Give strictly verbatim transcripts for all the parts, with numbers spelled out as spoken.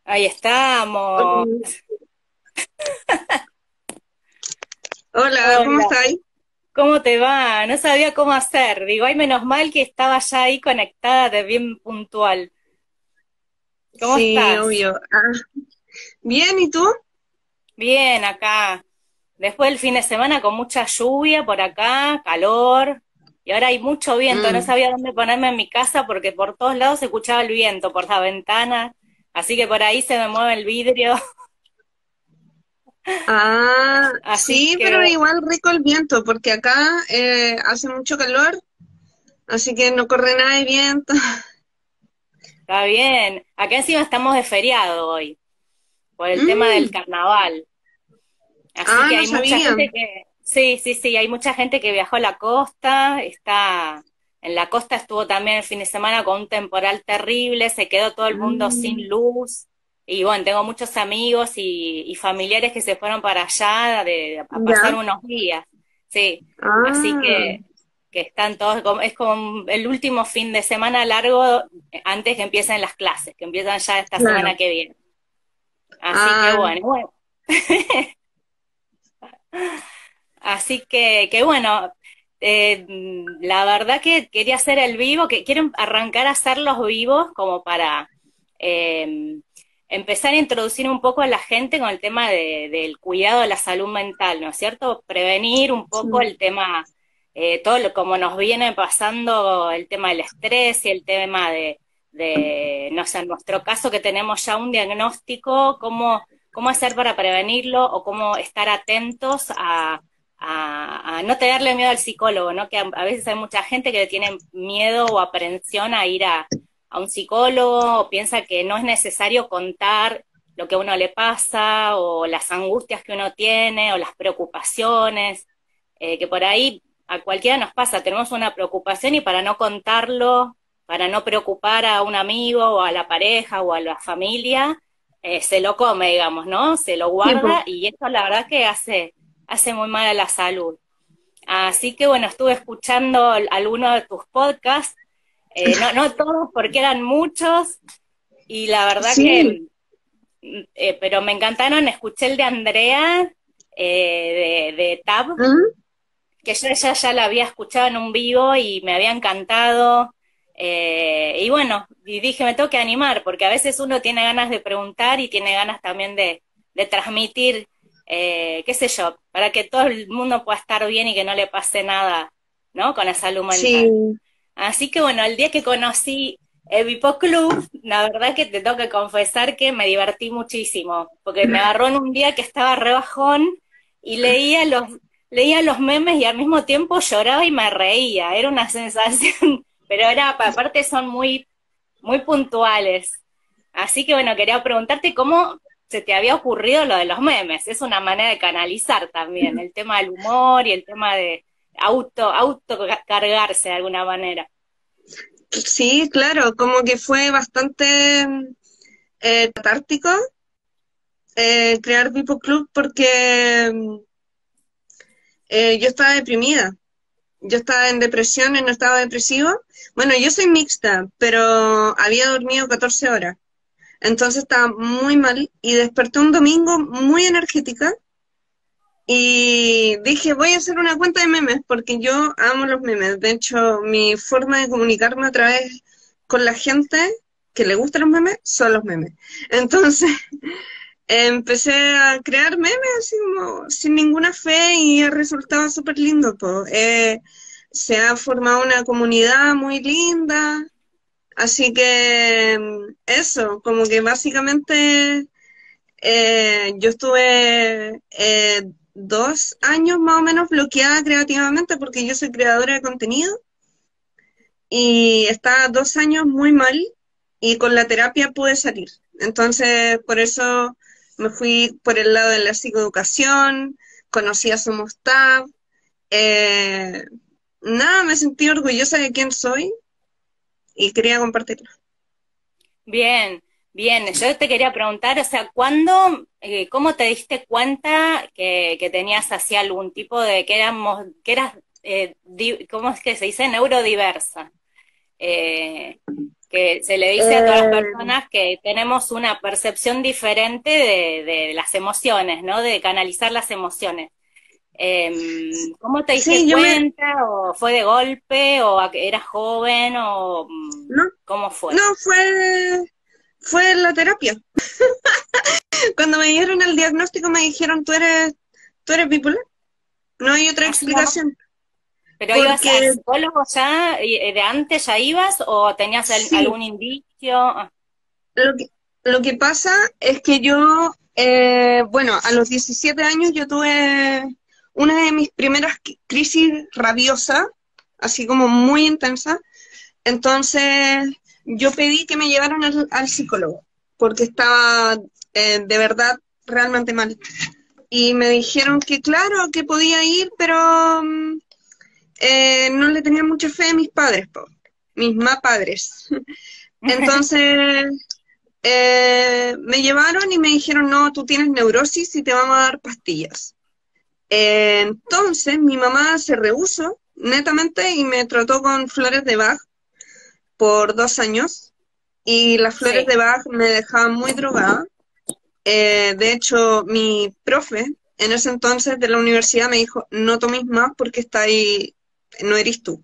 Ahí estamos. Hola, Hola, ¿cómo Hola, estáis? ¿cómo te va? No sabía cómo hacer. Digo, ay, menos mal que estaba ya ahí conectada de bien puntual. ¿Cómo Sí, estás? obvio. Ah, bien, ¿y tú? Bien, acá. Después del fin de semana con mucha lluvia por acá, calor. Y ahora hay mucho viento. No Mm. sabía dónde ponerme en mi casa porque por todos lados se escuchaba el viento, por la ventana. Así que por ahí se me mueve el vidrio. Ah, Así sí, que pero igual rico el viento, porque acá eh, hace mucho calor, así que no corre nada de viento. está bien. Acá encima estamos de feriado hoy, por el tema del Mm. carnaval. Así Ah, que no hay mucha sabía. gente que, sí, sí, sí, hay mucha gente que viajó a la costa, está, en la costa estuvo también el fin de semana con un temporal terrible, se quedó todo el mundo Mm. sin luz, y bueno, tengo muchos amigos y, y familiares que se fueron para allá de, a pasar Ya. unos días, sí, así Ah, que, que están todos, como- es como el último fin de semana largo eh, antes que empiecen las clases, que empiezan ya esta claro. semana que viene. Así que Ah, bueno, bueno. Así que, que bueno, eh, la verdad que quería hacer el vivo, que quiero arrancar a hacer los vivos como para eh, empezar a introducir un poco a la gente con el tema de- del cuidado de la salud mental, ¿no es cierto? Prevenir un poco sí. el tema, eh, todo lo, como nos viene pasando el tema del estrés y el tema de, de, no sé, en nuestro caso que tenemos ya un diagnóstico, cómo, cómo hacer para prevenirlo o cómo estar atentos a a, a no tenerle miedo al psicólogo, ¿no? Que a, a veces hay mucha gente que le tiene miedo o aprensión a ir a, a un psicólogo o piensa que no es necesario contar lo que a uno le pasa o las angustias que uno tiene o las preocupaciones, eh, que por ahí a cualquiera nos pasa, tenemos una preocupación y para no contarlo, para no preocupar a un amigo o a la pareja o a la familia, eh, se lo come, digamos, ¿no? Se lo Sí, po. guarda y eso la verdad que hace hace muy mal a la salud. Así que bueno, estuve escuchando algunos de tus podcasts, eh, no, no todos porque eran muchos, y la verdad Sí. que, eh, pero me encantaron, escuché el de Andrea, eh, de, de Tab, Mm. que yo ya, ya la había escuchado en un vivo y me había encantado. Eh, y bueno, y dije, me tengo que animar, porque a veces uno tiene ganas de preguntar y tiene ganas también de, de transmitir, eh, qué sé yo, para que todo el mundo pueda estar bien y que no le pase nada, ¿no? Con la salud mental. Sí. Así que bueno, el día que conocí el Bipo Club, la verdad que te tengo que confesar que me divertí muchísimo, porque me agarró en un día que estaba re bajón y leía los, leía los memes y al mismo tiempo lloraba y me reía. Era una sensación, pero era, aparte son muy, muy puntuales. Así que bueno, quería preguntarte cómo se te había ocurrido lo de los memes. Es una manera de canalizar también el tema del humor y el tema de auto, auto cargarse de alguna manera. Sí, claro, como que fue bastante eh, catártico eh, crear Vipo Club porque mm, eh, yo estaba deprimida. Yo estaba en depresión, en un estado depresivo. Bueno, yo soy mixta, pero había dormido catorce horas. Entonces estaba muy mal y desperté un domingo muy energética y dije, voy a hacer una cuenta de memes porque yo amo los memes. De hecho, mi forma de comunicarme otra vez con la gente que le gustan los memes son los memes. Entonces, empecé a crear memes así como sin ninguna fe y ha resultado súper lindo, po. Eh, se ha formado una comunidad muy linda, así que mm, eso, como que básicamente eh, yo estuve eh, dos años más o menos bloqueada creativamente porque yo soy creadora de contenido y estaba dos años muy mal y con la terapia pude salir. Entonces, por eso me fui por el lado de la psicoeducación, conocí a Somos Tab, eh, nada, me sentí orgullosa de quién soy y quería compartirlo. Bien, bien. Yo te quería preguntar, o sea, ¿cuándo, eh, cómo te diste cuenta que, que tenías así algún tipo de, que éramos, que eras, eh, di- ¿cómo es que se dice? Neurodiversa. eh, que se le dice a todas las Eh, personas que tenemos una percepción diferente de, de las emociones, ¿no? De canalizar las emociones. Eh, ¿Cómo te diste sí, yo me, cuenta? ¿O fue de golpe? ¿O a que eras joven? ¿O mm, no, cómo fue? no, fue, fue la terapia. Cuando me dieron el diagnóstico me dijeron, tú eres, tú eres bipolar. No hay otra Así nomás. explicación. ¿Pero ibas al Porque psicólogo ya? y- ¿De antes ya ibas? ¿O tenías al- sí, algún indicio? Ah, lo que, lo que pasa es que yo, eh, bueno, a los diecisiete años yo tuve una de mis primeras qui- crisis rabiosas, así como muy intensa. Entonces yo pedí que me llevaran al, al psicólogo, porque estaba eh, de verdad realmente mal. Y me dijeron que claro, que podía ir, pero mm, eh, no le tenía mucha fe a mis padres, po, mis más padres. Entonces eh, me llevaron y me dijeron, no, tú tienes neurosis y te vamos a dar pastillas. Eh, entonces mi mamá se rehusó netamente y me trató con flores de Bach por dos años y las flores sí. de Bach me dejaban muy drogada. Eh, de hecho, mi profe en ese entonces de la universidad me dijo, no tomes más porque está ahí, no eres tú.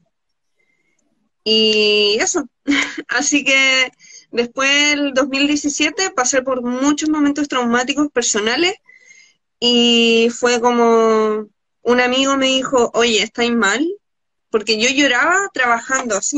Y eso, así que después del dos mil diecisiete pasé por muchos momentos traumáticos personales y fue como un amigo me dijo, oye, ¿estáis mal? Porque yo lloraba trabajando así.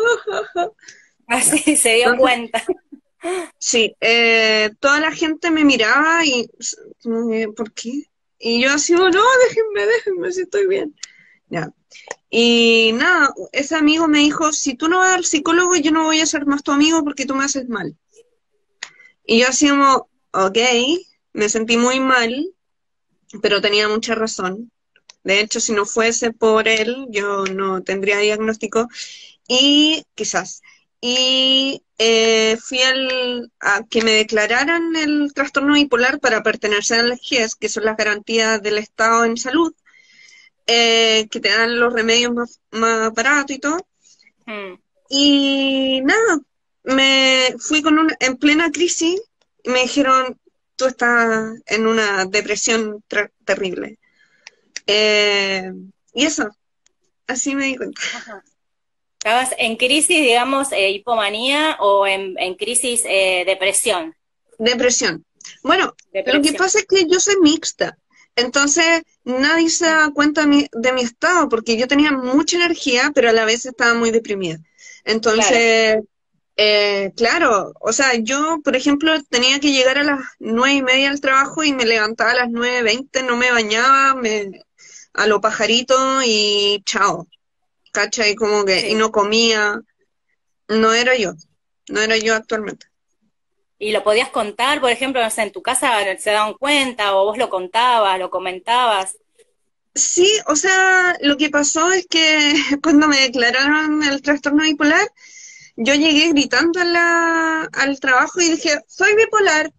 Ya. Así se dio Entonces, cuenta. sí, eh, toda la gente me miraba y, eh, ¿por qué? Y yo así, oh, no, déjenme, déjenme, si estoy bien. Ya. Y nada, ese amigo me dijo, si tú no vas al psicólogo, yo no voy a ser más tu amigo porque tú me haces mal. Y yo así como, ok, me sentí muy mal, pero tenía mucha razón. De hecho, si no fuese por él, yo no tendría diagnóstico. Y quizás. Y eh, fui al, a que me declararan el trastorno bipolar para pertenecer al G E S, que son las garantías del Estado en salud, eh, que te dan los remedios más, más baratos y todo. Mm. Y nada, me fui con una, en plena crisis y me dijeron, tú estás en una depresión ter- terrible. Eh, y eso, así me di cuenta. Ajá. ¿Estabas en crisis, digamos, eh, hipomanía o en, en crisis eh, depresión? Depresión. Bueno, lo que Depresión. pasa es que yo soy mixta, entonces nadie se Mm. da cuenta de mi, de mi estado, porque yo tenía mucha energía, pero a la vez estaba muy deprimida. Claro, Entonces, eh, claro, o sea, yo, por ejemplo, tenía que llegar a las nueve y media al trabajo y me levantaba a las nueve veinte, no me bañaba, me, a lo pajarito y chao, ¿cachai? Como que, y sí. no comía, no era yo, no era yo actualmente. ¿Y lo podías contar, por ejemplo, no sé, en tu casa se daban cuenta o vos lo contabas, lo comentabas? Sí, o sea, lo que pasó es que cuando me declararon el trastorno bipolar, yo llegué gritando a la- al trabajo y dije, soy bipolar.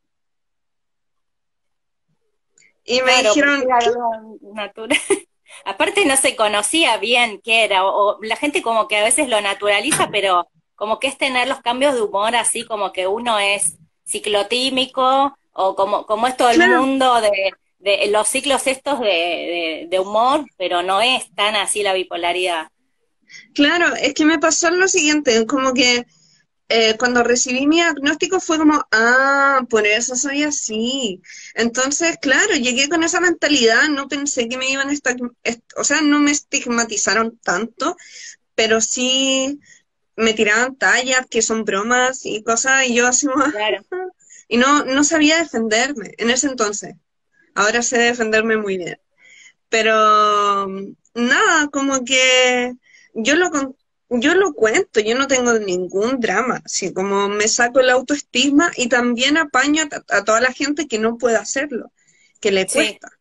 Y me Claro, porque dijeron, era ¿qué? algo natural. Aparte no se conocía bien qué era, o, o la gente como que a veces lo naturaliza, pero como que es tener los cambios de humor así como que uno es ciclotímico, o como, como es todo el Claro, mundo de, de los ciclos estos de, de, de humor, pero no es tan así la bipolaridad. claro, es que me pasó lo siguiente, como que eh, cuando recibí mi diagnóstico fue como, ah, por eso soy así. Entonces, claro, llegué con esa mentalidad, no pensé que me iban a estar, o sea, no me estigmatizaron tanto, pero sí me tiraban tallas que son bromas y cosas, y yo así, Claro. y no, no sabía defenderme en ese entonces. Ahora sé defenderme muy bien. Pero mm, nada, como que yo lo, con- yo lo cuento, yo no tengo ningún drama, así como me saco el autoestima y también apaño a, a toda la gente que no puede hacerlo, que le Sí, cuesta.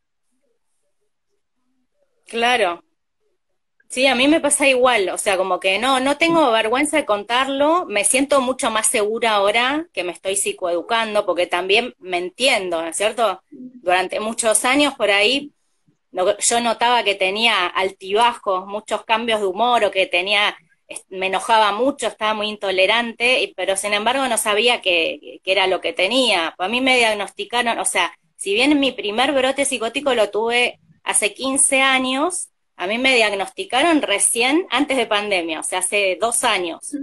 claro. Sí, a mí me pasa igual, o sea, como que no, no tengo vergüenza de contarlo, me siento mucho más segura ahora que me estoy psicoeducando, porque también me entiendo, ¿no es cierto? Durante muchos años por ahí no- yo notaba que tenía altibajos, muchos cambios de humor, o que tenía me enojaba mucho, estaba muy intolerante, pero sin embargo no sabía qué era lo que tenía. A mí me diagnosticaron, o sea, si bien mi primer brote psicótico lo tuve hace quince años, a mí me diagnosticaron recién antes de pandemia, o sea, hace dos años.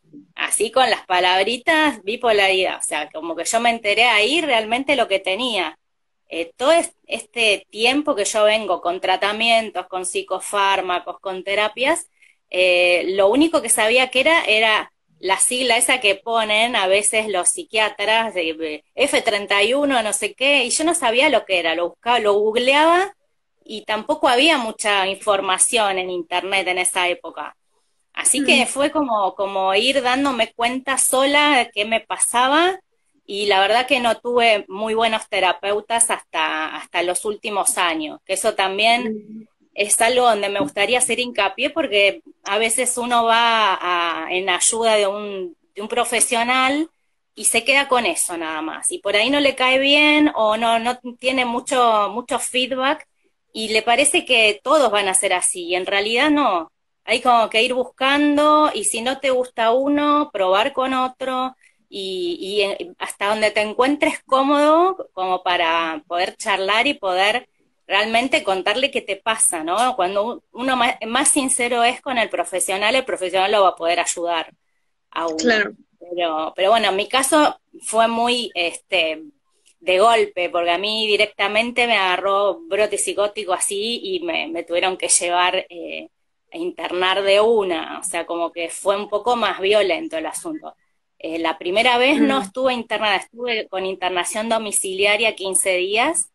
Así con las palabritas, bipolaridad, o sea, como que yo me enteré ahí realmente lo que tenía. Eh, todo este tiempo que yo vengo con tratamientos, con psicofármacos, con terapias, eh, lo único que sabía que era, era la sigla esa que ponen a veces los psiquiatras, de F treinta y uno, no sé qué, y yo no sabía lo que era, lo buscaba, lo googleaba, y tampoco había mucha información en internet en esa época. Así que fue como, como ir dándome cuenta sola de qué me pasaba, y la verdad que no tuve muy buenos terapeutas hasta, hasta los últimos años, que eso también es algo donde me gustaría hacer hincapié, porque a veces uno va a, en ayuda de un, de un profesional y se queda con eso nada más, y por ahí no le cae bien o no, no tiene mucho, mucho feedback, y le parece que todos van a ser así, y en realidad no. Hay como que ir buscando, y si no te gusta uno, probar con otro, y, y hasta donde te encuentres cómodo, como para poder charlar y poder realmente contarle qué te pasa, ¿no? Cuando uno más, más sincero es con el profesional, el profesional lo va a poder ayudar a uno. Claro. Pero, pero bueno, en mi caso fue muy este de golpe, porque a mí directamente me agarró brote psicótico así, y me, me tuvieron que llevar eh, a internar de una, o sea, como que fue un poco más violento el asunto. Eh, la primera vez no Mm. estuve internada, estuve con internación domiciliaria quince días,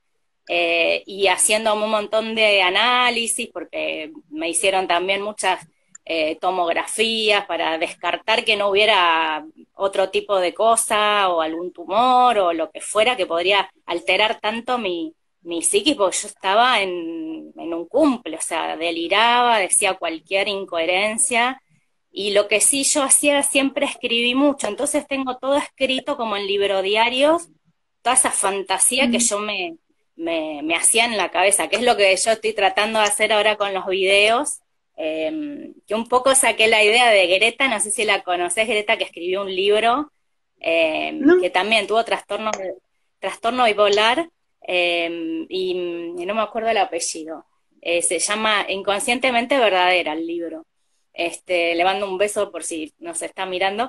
eh, y haciendo un montón de análisis, porque me hicieron también muchas eh, tomografías para descartar que no hubiera otro tipo de cosa o algún tumor o lo que fuera que podría alterar tanto mi, mi psiquis, porque yo estaba en, en un cumple, o sea, deliraba, decía cualquier incoherencia. Y lo que sí yo hacía, siempre escribí mucho, entonces tengo todo escrito como en libro diarios, toda esa fantasía que yo me, me, me hacía en la cabeza, que es lo que yo estoy tratando de hacer ahora con los videos, eh, que un poco saqué la idea de Greta, no sé si la conoces, Greta, que escribió un libro, eh, No. que también tuvo trastorno, trastorno bipolar, eh, y, y no me acuerdo el apellido. Eh, se llama Inconscientemente Verdadera el libro. Este, le mando un beso por si nos está mirando.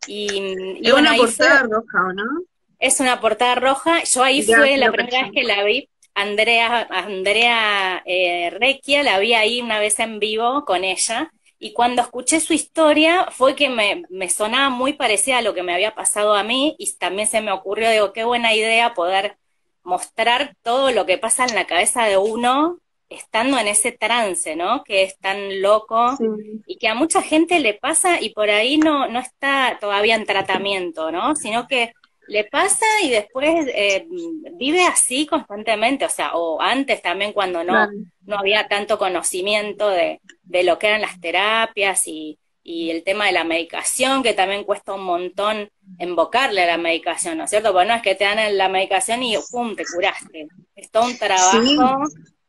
Y, y Es bueno, una ahí fue, portada roja, ¿o no? es una portada roja. Yo ahí Ya, fue sí la lo primera caché. vez que la vi. Andrea, Andrea eh, Recchia, la vi ahí una vez en vivo con ella. Y cuando escuché su historia fue que me, me sonaba muy parecida a lo que me había pasado a mí, y también se me ocurrió, digo, qué buena idea poder mostrar todo lo que pasa en la cabeza de uno estando en ese trance, ¿no? Que es tan loco Sí. y que a mucha gente le pasa, y por ahí no, no está todavía en tratamiento, ¿no? Sino que le pasa y después eh, vive así constantemente, o sea, o antes también cuando no, Claro. no había tanto conocimiento de, de lo que eran las terapias, y, y el tema de la medicación, que también cuesta un montón invocarle a la medicación, ¿no es cierto? Porque no es que te dan la medicación y ¡pum!, te curaste. Es todo un Sí, trabajo.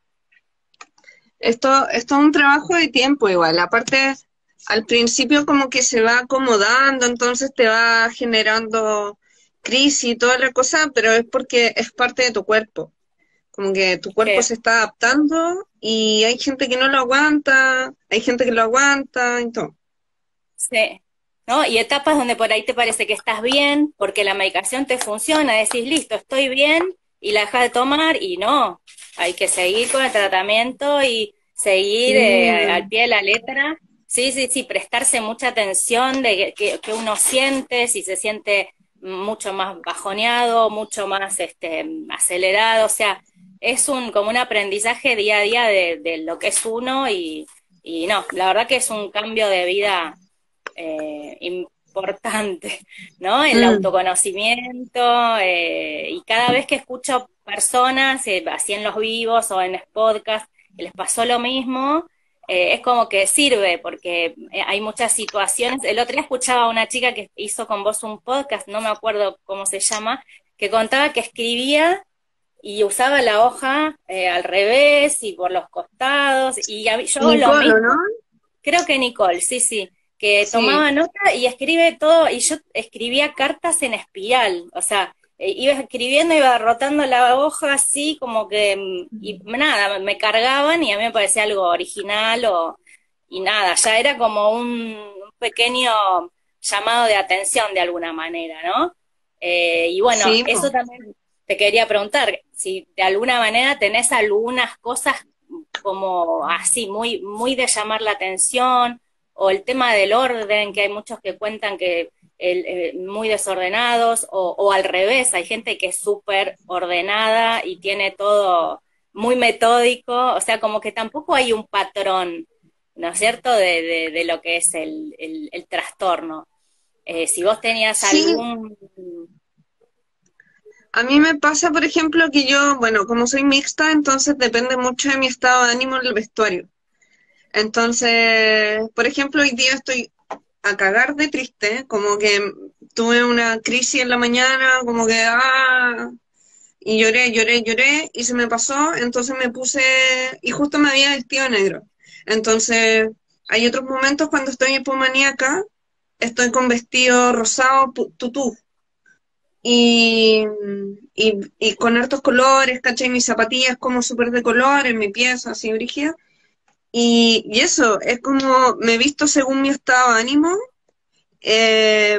esto, esto es un trabajo de tiempo igual. Aparte, al principio como que se va acomodando, entonces te va generando crisis y toda la cosa, pero es porque es parte de tu cuerpo. Como que tu cuerpo Sí, se está adaptando y hay gente que no lo aguanta, hay gente que lo aguanta y todo. sí. ¿No? Y etapas donde por ahí te parece que estás bien, porque la medicación te funciona, decís, listo, estoy bien, y la dejas de tomar, y no, hay que seguir con el tratamiento y seguir Sí, eh, al pie de la letra. Sí, sí, sí, prestarse mucha atención de que, que uno siente, si se siente mucho más bajoneado, mucho más este, acelerado, o sea, es un como un aprendizaje día a día de, de lo que es uno, y, y no, la verdad que es un cambio de vida eh, importante, ¿no? El mm, autoconocimiento, eh, y cada vez que escucho personas, eh, así en los vivos o en podcasts, que les pasó lo mismo, eh, es como que sirve, porque eh, hay muchas situaciones. El otro día escuchaba a una chica que hizo con vos un podcast, no me acuerdo cómo se llama, que contaba que escribía y usaba la hoja eh, al revés y por los costados, y a- yo hago lo Nicolo, ¿no? mismo. Creo que Nicole, sí, sí. que Sí, tomaba nota y escribe todo, y yo escribía cartas en espiral, o sea, eh, iba escribiendo, iba rotando la hoja así, como que, mm, y nada, me cargaban y a mí me parecía algo original o, y nada, ya era como un, un pequeño llamado de atención de alguna manera, ¿no? Eh, y bueno, sí, eso po. también te quería preguntar, si de alguna manera tenés algunas cosas como así, muy, muy de llamar la atención, o el tema del orden, que hay muchos que cuentan que el, eh, muy desordenados, o, o al revés, hay gente que es súper ordenada y tiene todo muy metódico, o sea, como que tampoco hay un patrón, ¿no es cierto?, de, de, de lo que es el, el, el trastorno. Eh, si vos tenías Sí, algún... a mí me pasa, por ejemplo, que yo, bueno, como soy mixta, entonces depende mucho de mi estado de ánimo en el vestuario. Entonces, por ejemplo, hoy día estoy a cagar de triste, como que tuve una crisis en la mañana, como que, ah, y lloré, lloré, lloré, y se me pasó, entonces me puse, y justo me había vestido de negro. Entonces, hay otros momentos cuando estoy hipomaníaca, estoy con vestido rosado, pu- tutú, y, y, y con hartos colores, ¿cachai? Mis zapatillas como súper de colores, mi pieza así brígida. Y, y eso, es como me he visto según mi estado de ánimo. eh,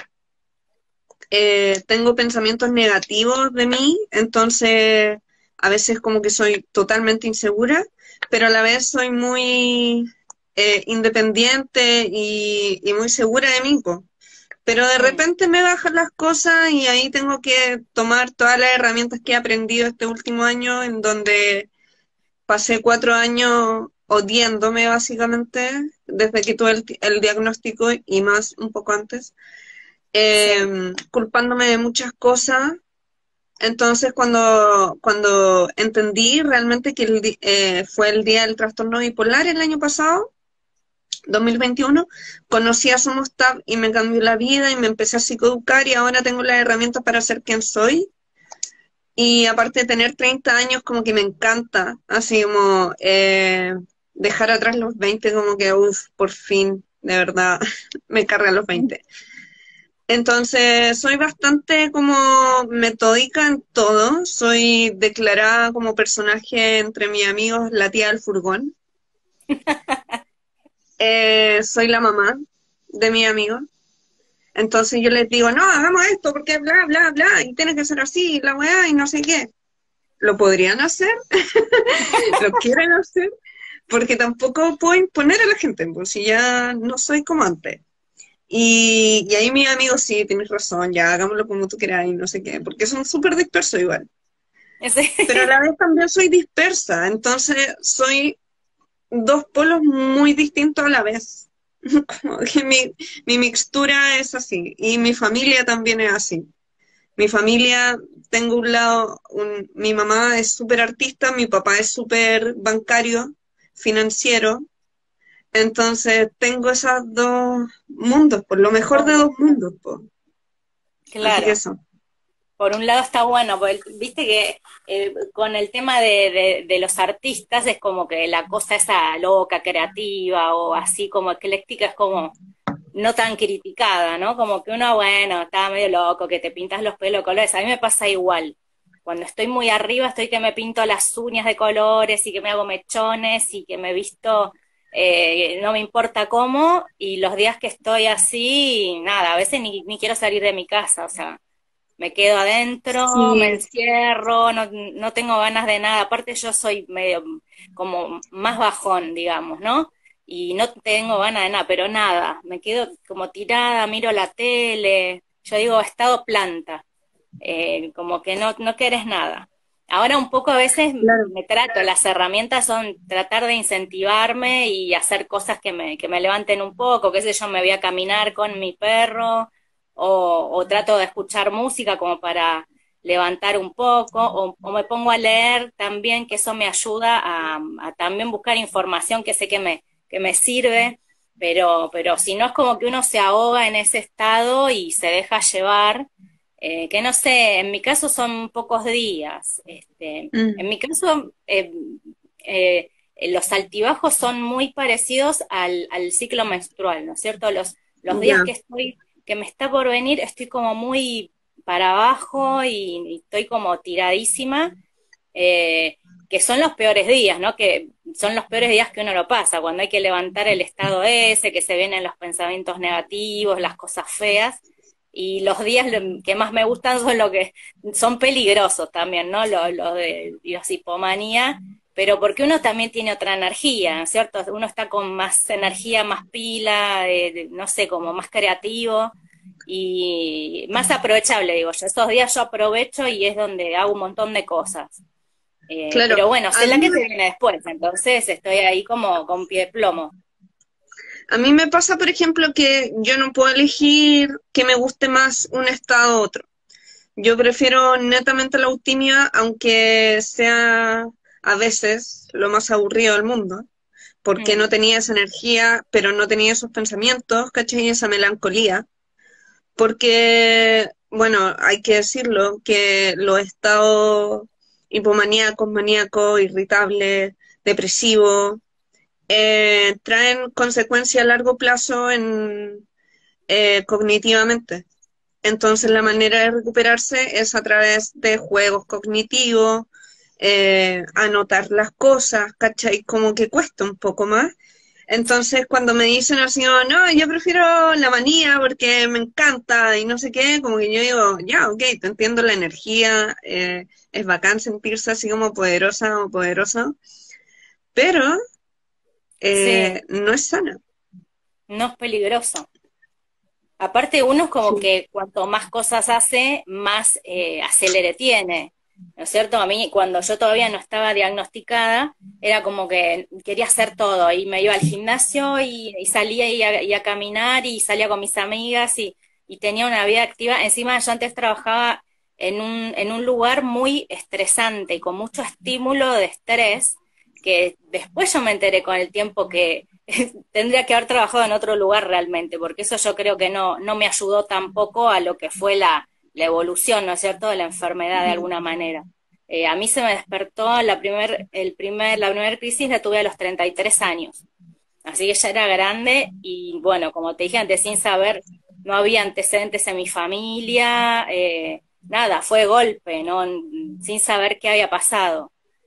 eh, Tengo pensamientos negativos de mí, entonces a veces como que soy totalmente insegura, pero a la vez soy muy eh, independiente y, y muy segura de mí, po. Pero de Mm, repente me bajan las cosas y ahí tengo que tomar todas las herramientas que he aprendido este último año, en donde pasé cuatro años odiándome básicamente, desde que tuve el, el diagnóstico y más un poco antes, sí, eh, culpándome de muchas cosas. Entonces, cuando, cuando entendí realmente que el di- eh, fue el día del trastorno bipolar el año pasado, dos mil veintiuno, conocí a Somos Tab y me cambió la vida y me empecé a psicoeducar y ahora tengo las herramientas para ser quien soy. Y aparte de tener treinta años, como que me encanta, así como eh, dejar atrás los veinte, como que, uff, por fin, de verdad, me cargan los veinte. Entonces, soy bastante como metódica en todo, soy declarada como personaje entre mis amigos la tía del furgón. Eh, soy la mamá de mis amigos. Entonces yo les digo, no, hagamos esto porque bla, bla, bla, y tiene que ser así, la weá, y no sé qué. ¿Lo podrían hacer? ¿Lo quieren hacer? Porque tampoco puedo imponer a la gente, pues si ya no soy como antes. Y, y ahí mis amigos, sí, tienes razón, ya hagámoslo como tú quieras y no sé qué, porque son súper dispersos igual. Pero a sí. la vez también soy dispersa, entonces soy dos polos muy distintos a la vez. Como que mi, mi mixtura es así, y mi familia también es así. Mi familia, tengo un lado, un- mi mamá es súper artista, mi papá es súper bancario, financiero, entonces tengo esos dos mundos, por lo mejor de Onda, dos mundos, po. Así que claro. eso. Por un lado está bueno, porque viste que eh, con el tema de, de, de los artistas es como que la cosa esa loca, creativa o así como ecléctica es como no tan criticada, ¿no? Como que uno, bueno, está medio loco, que te pintas los pelos de colores. A mí me pasa igual. Cuando estoy muy arriba, estoy que me pinto las uñas de colores y que me hago mechones y que me visto, eh, no me importa cómo, y los días que estoy así, nada, a veces ni, ni quiero salir de mi casa, o sea, me quedo adentro, me Sí, encierro, no, no tengo ganas de nada. Aparte yo soy medio como más bajón, digamos, ¿no? Y no tengo ganas de nada, pero nada, me quedo como tirada, miro la tele, yo digo estado planta, eh, como que no, no querés nada. Ahora un poco a veces claro. me trato, las herramientas son tratar de incentivarme y hacer cosas que me, que me levanten un poco, qué sé yo, me voy a caminar con mi perro, o, o trato de escuchar música como para levantar un poco, o, o me pongo a leer también, que eso me ayuda a, a también buscar información que sé que me, que me sirve, pero, pero si no es como que uno se ahoga en ese estado y se deja llevar, eh, que no sé, en mi caso son pocos días. Este, en Mm. mi caso, eh, eh, eh, los altibajos son muy parecidos al, al ciclo menstrual, ¿no es cierto? Los, los días Ya, que estoy, que me está por venir, estoy como muy para abajo y, y estoy como tiradísima, eh, que son los peores días, ¿no? Que son los peores días que uno lo pasa, cuando hay que levantar el estado ese, que se vienen los pensamientos negativos, las cosas feas, y los días que más me gustan son los que son peligrosos también, ¿no? Los, los de los hipomanía, pero porque uno también tiene otra energía, ¿no es cierto? Uno está con más energía, más pila, eh, no sé, como más creativo y más aprovechable, digo yo. Esos días yo aprovecho y es donde hago un montón de cosas. Eh, claro. pero bueno, A sé la mí, que se viene después, entonces estoy ahí como con pie de plomo. a mí me pasa, por ejemplo, que yo no puedo elegir que me guste más un estado u otro. Yo prefiero netamente la optimia, aunque sea a veces lo más aburrido del mundo, porque Mm, no tenía esa energía, pero no tenía esos pensamientos, ¿cachai? Esa melancolía. Porque, bueno, hay que decirlo, que los estados hipomaníacos, maníacos, irritables, depresivos, eh, traen consecuencias a largo plazo en, eh, cognitivamente. Entonces la ujú. manera de recuperarse es a través de juegos cognitivos, eh, anotar las cosas, ¿cachai? Como que cuesta un poco más. Entonces cuando me dicen así, oh, no, yo prefiero la manía porque me encanta y no sé qué, como que yo digo, ya, ok, te entiendo la energía, eh, es bacán sentirse así como poderosa o poderoso, pero Sí, eh, no es sana. no es peligroso. Aparte, uno es como Sí. que cuanto más cosas hace, más eh, acelere tiene, ¿no es cierto? A mí, cuando yo todavía no estaba diagnosticada, era como que quería hacer todo, y me iba al gimnasio y, y salía y a, y a caminar y salía con mis amigas y, y tenía una vida activa. Encima, yo antes trabajaba en un, en un lugar muy estresante y con mucho estímulo de estrés, que después yo me enteré con el tiempo que tendría que haber trabajado en otro lugar realmente, porque eso yo creo que no, no me ayudó tampoco a lo que fue la, la evolución, ¿no es cierto?, de la enfermedad de alguna manera. Eh, a mí se me despertó la primer, el primer, la primera crisis la tuve a los treinta y tres años, así que ya era grande y bueno, como te dije antes, sin saber, no había antecedentes en mi familia, eh, nada, fue golpe, ¿no? Sin saber qué había pasado.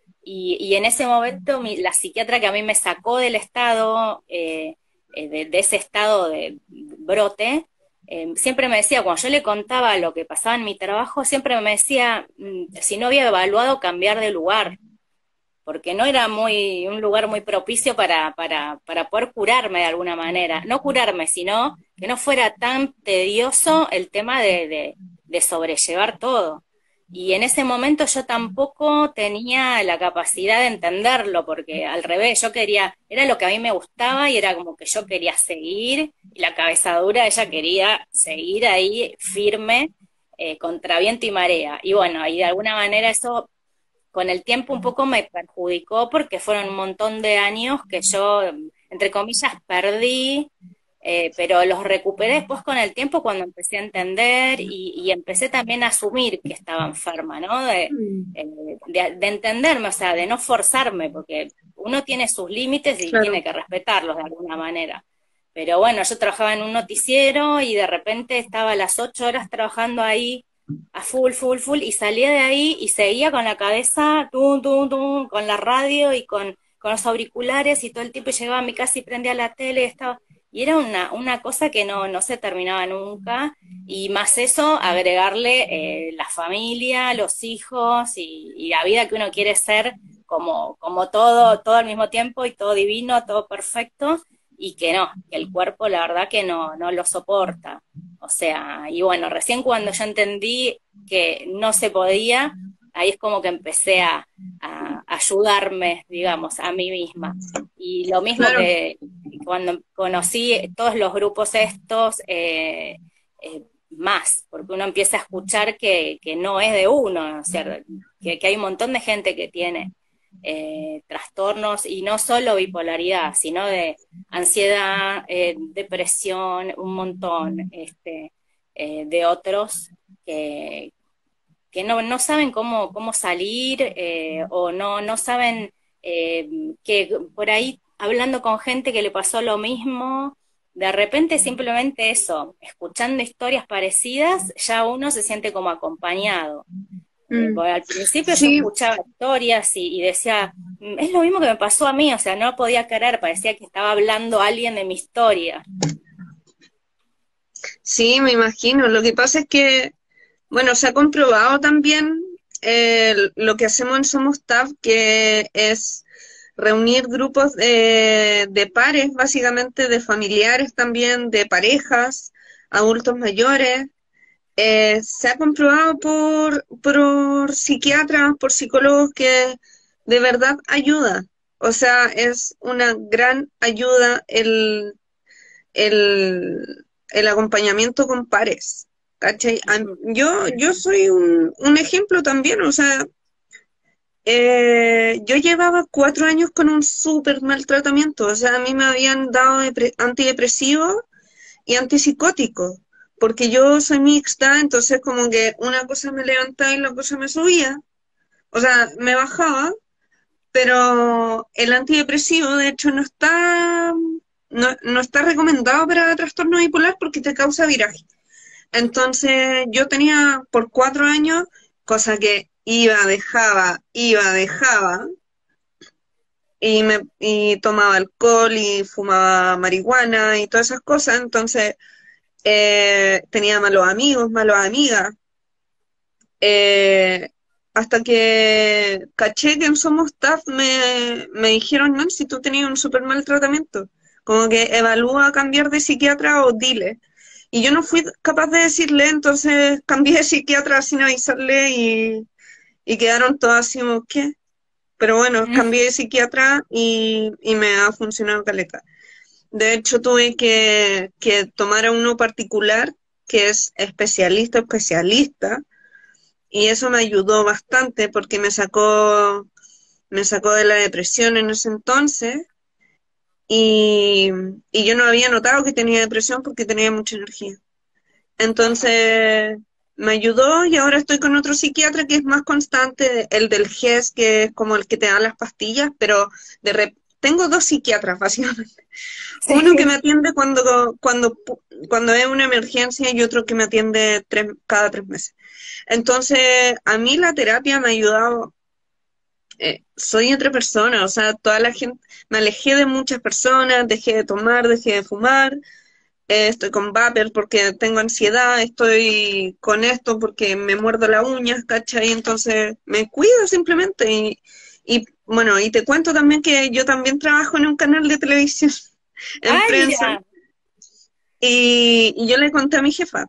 Y, y en ese momento mi, la psiquiatra que a mí me sacó del estado, eh, eh, de, de, ese estado de brote, eh, siempre me decía, cuando yo le contaba lo que pasaba en mi trabajo, siempre me decía mm, si no había evaluado cambiar de lugar, porque no era muy un lugar muy propicio para, para, para poder curarme de alguna manera. No curarme, sino que no fuera tan tedioso el tema de, de, de sobrellevar todo. Y en ese momento yo tampoco tenía la capacidad de entenderlo, porque al revés, yo quería, era lo que a mí me gustaba y era como que yo quería seguir, y la cabeza dura, ella quería seguir ahí firme, eh, contra viento y marea. Y bueno, y de alguna manera eso con el tiempo un poco me perjudicó porque fueron un montón de años que yo, entre comillas, perdí, eh, pero los recuperé después con el tiempo cuando empecé a entender y, y empecé también a asumir que estaba enferma, ¿no? De, Mm, eh, de, de entenderme, o sea, de no forzarme, porque uno tiene sus límites y claro. tiene que respetarlos de alguna manera. Pero bueno, yo trabajaba en un noticiero y de repente estaba a las ocho horas trabajando ahí a full, full, full, y salía de ahí y seguía con la cabeza, tum, tum, tum, con la radio y con, con los auriculares y todo el tiempo llegaba a mi casa y prendía la tele y estaba... Y era una, una cosa que no, no se terminaba nunca, y más eso, agregarle eh, la familia, los hijos y, y la vida que uno quiere ser como, como todo, todo al mismo tiempo y todo divino, todo perfecto, y que no, que el cuerpo la verdad que no, no lo soporta. O sea, y bueno, recién cuando yo entendí que no se podía, ahí es como que empecé a, a ayudarme, digamos, a mí misma. Y lo mismo Claro, que cuando conocí todos los grupos estos, eh, eh, más, porque uno empieza a escuchar que, que no es de uno, o sea, que, que hay un montón de gente que tiene eh, trastornos y no solo bipolaridad, sino de ansiedad, eh, depresión, un montón este, eh, de otros que, que no, no saben cómo, cómo salir, eh, o no, no saben eh, que por ahí hablando con gente que le pasó lo mismo, de repente simplemente eso, escuchando historias parecidas, ya uno se siente como acompañado. Eh, Mm. porque al principio yo Sí, escuchaba historias y, y decía, "Mm, es lo mismo que me pasó a mí, o sea, no lo podía creer, parecía que estaba hablando alguien de mi historia". sí, me imagino. Lo que pasa es que, bueno, se ha comprobado también eh, lo que hacemos en Somos T A F, que es reunir grupos de, de pares, básicamente de familiares también, de parejas, adultos mayores. Eh, se ha comprobado por, por psiquiatras, por psicólogos que de verdad ayuda. O sea, es una gran ayuda el, el, el acompañamiento con pares. ¿Cachai? Am- Ujú. Yo, yo soy un, un ejemplo también, o sea, eh, yo llevaba cuatro años con un súper mal tratamiento, o sea, a mí me habían dado depre- antidepresivos y antipsicóticos, porque yo soy mixta, entonces como que una cosa me levantaba y la cosa me subía, o sea, me bajaba, pero el antidepresivo de hecho no está, no, no está recomendado para trastorno bipolar porque te causa viraje. Entonces yo tenía por cuatro años, cosa que iba, dejaba, iba, dejaba, y, me, y tomaba alcohol y fumaba marihuana y todas esas cosas, entonces eh, tenía malos amigos, malas amigas, eh, hasta que caché que en Somos T A F me, me dijeron, no, si tú tenías un súper mal tratamiento, como que evalúa cambiar de psiquiatra o dile. Y yo no fui capaz de decirle, entonces cambié de psiquiatra sin avisarle y, y quedaron todos así como, ¿qué? Pero bueno, Mm. cambié de psiquiatra y, y me ha funcionado caleta. De hecho, tuve que, que tomar a uno particular que es especialista, especialista, y eso me ayudó bastante porque me sacó, me sacó de la depresión en ese entonces y, y yo no había notado que tenía depresión porque tenía mucha energía. Ajá. Entonces me ayudó y ahora estoy con otro psiquiatra que es más constante, el del G E S, que es como el que te da las pastillas, pero de rep- tengo dos psiquiatras básicamente. Uno que me Sí. atiende cuando, cuando, cuando es una emergencia y otro que me atiende tres, cada tres meses. Entonces, a mí la terapia me ha ayudado. Eh, soy otra persona, o sea, toda la gente, me alejé de muchas personas, dejé de tomar, dejé de fumar, eh, estoy con vapor porque tengo ansiedad, estoy con esto porque me muerdo las uñas, ¿cachai? Entonces, me cuido simplemente y, y bueno, y te cuento también que yo también trabajo en un canal de televisión, en Ay, prensa. mira, Y, y yo le conté a mi jefa,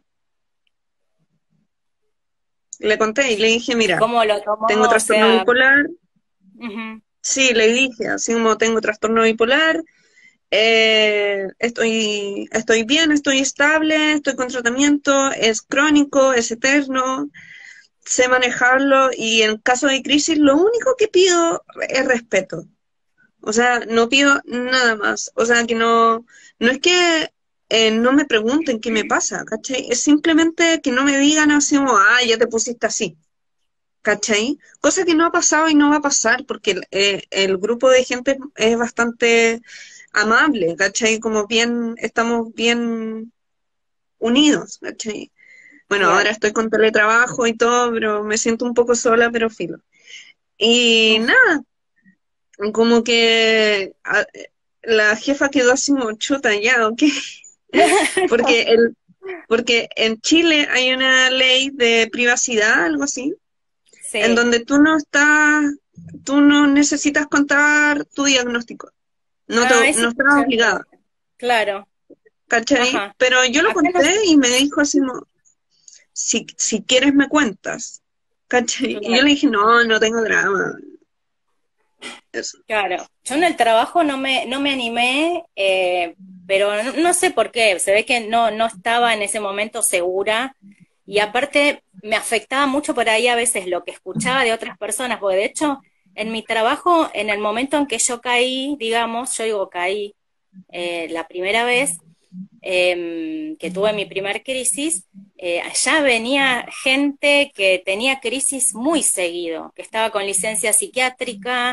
le conté y le dije, ¿y mira, cómo lo tengo tomó? O trastorno sea, bipolar. ujú, Sí, le dije, así como tengo trastorno bipolar, eh, estoy, estoy bien, estoy estable, estoy con tratamiento, es crónico, es eterno, sé manejarlo y en caso de crisis lo único que pido es respeto. O sea, no pido nada más. O sea, que no, no es que eh, no me pregunten qué me pasa, ¿cachai? Es simplemente que no me digan así como, ah, ya te pusiste así, ¿cachai? Cosa que no ha pasado y no va a pasar porque el, eh, el grupo de gente es bastante amable, ¿cachai? Como bien, estamos bien unidos, ¿cachai? Bueno, ahora claro. estoy con teletrabajo y todo, pero me siento un poco sola, pero filo. Y nada, como que a- la jefa quedó así como chuta ya, ¿ok? Porque el, porque en Chile hay una ley de privacidad, algo así, en Sí. donde tú no estás, tú no necesitas contar tu diagnóstico, no te, Ah, eso no estás ya obligada, sé. Claro. ¿cachai? Ajá. Pero yo lo Acá no conté sé. y me dijo así como, si, si quieres me cuentas, ¿cachai? Y yo le Claro. dije, no, no tengo drama, eso. Claro, yo en el trabajo no me, no me animé, eh, pero no, no sé por qué, se ve que no, no estaba en ese momento segura y aparte me afectaba mucho por ahí a veces lo que escuchaba de otras personas, porque de hecho en mi trabajo, en el momento en que yo caí, digamos, yo digo caí eh, la primera vez eh, que tuve mi primer crisis, eh, allá venía gente que tenía crisis muy seguido, que estaba con licencia psiquiátrica,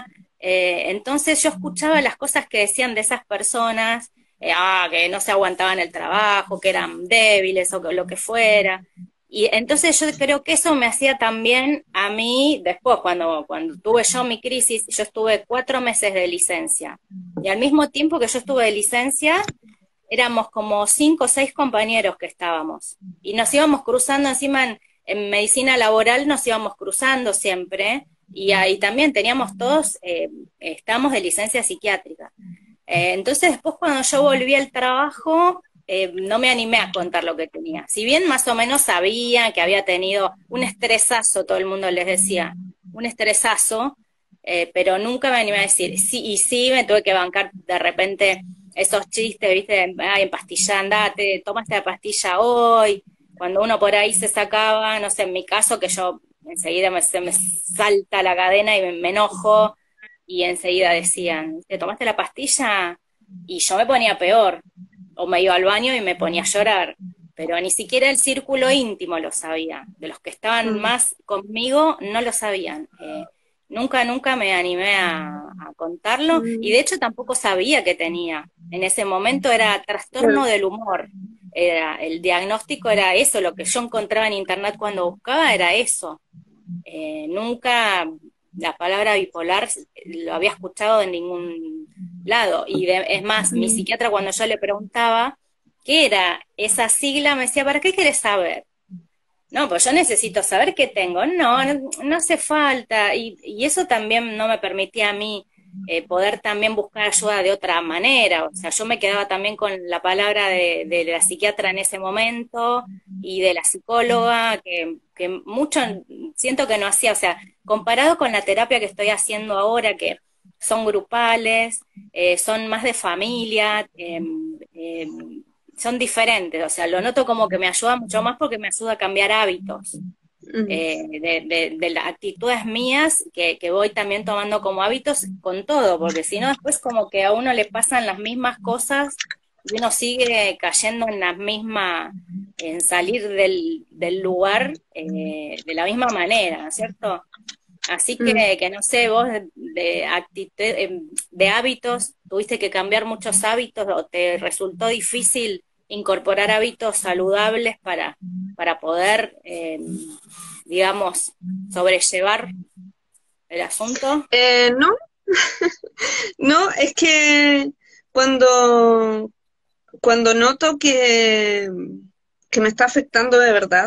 Eh, entonces yo escuchaba las cosas que decían de esas personas, eh, ah, que no se aguantaban el trabajo, que eran débiles o que lo que fuera. Y entonces yo creo que eso me hacía también a mí, después, cuando, cuando tuve yo mi crisis, yo estuve cuatro meses de licencia. Y al mismo tiempo que yo estuve de licencia, éramos como cinco o seis compañeros que estábamos. Y nos íbamos cruzando encima en, en medicina laboral, nos íbamos cruzando siempre. Y ahí también teníamos todos, eh, estábamos de licencia psiquiátrica. Eh, entonces después cuando yo volví al trabajo, eh, no me animé a contar lo que tenía. Si bien más o menos sabía que había tenido un estresazo, todo el mundo les decía, un estresazo, eh, pero nunca me animé a decir, sí, y sí, me tuve que bancar de repente esos chistes, viste, ay, empastilla, andate, toma esta pastilla hoy, cuando uno por ahí se sacaba, no sé, en mi caso, que yo enseguida me, se me salta la cadena y me, me enojo, y enseguida decían, ¿te tomaste la pastilla? Y yo me ponía peor, o me iba al baño y me ponía a llorar, pero ni siquiera el círculo íntimo lo sabía, de los que estaban Mm, más conmigo no lo sabían. Eh, nunca, nunca me animé a, a contarlo, y mm, de hecho tampoco sabía que tenía. En ese momento era trastorno claro. del humor. Era, el diagnóstico era eso, lo que yo encontraba en internet cuando buscaba era eso. Eh, nunca la palabra bipolar lo había escuchado en ningún lado. Y de- es más, mi Mm, psiquiatra cuando yo le preguntaba qué era esa sigla, me decía, ¿para qué querés saber? No, pues yo necesito saber qué tengo. No, no, no hace falta. Y, y eso también no me permitía a mí eh, poder también buscar ayuda de otra manera. O sea, yo me quedaba también con la palabra de, de la psiquiatra en ese momento y de la psicóloga, que, que mucho siento que no hacía. O sea, comparado con la terapia que estoy haciendo ahora, que son grupales, eh, son más de familia, eh, eh, son diferentes, o sea, lo noto como que me ayuda mucho más porque me ayuda a cambiar hábitos, mm, eh, de, de, de las actitudes mías que, que voy también tomando como hábitos con todo, porque si no después como que a uno le pasan las mismas cosas y uno sigue cayendo en la misma, en salir del, del lugar eh, de la misma manera, ¿no es cierto? Así mm. que, que no sé, vos de, de, actitud, de hábitos, tuviste que cambiar muchos hábitos o te resultó difícil incorporar hábitos saludables para, para poder, eh, digamos, sobrellevar el asunto. Eh, no, no, es que cuando, cuando noto que, que me está afectando de verdad,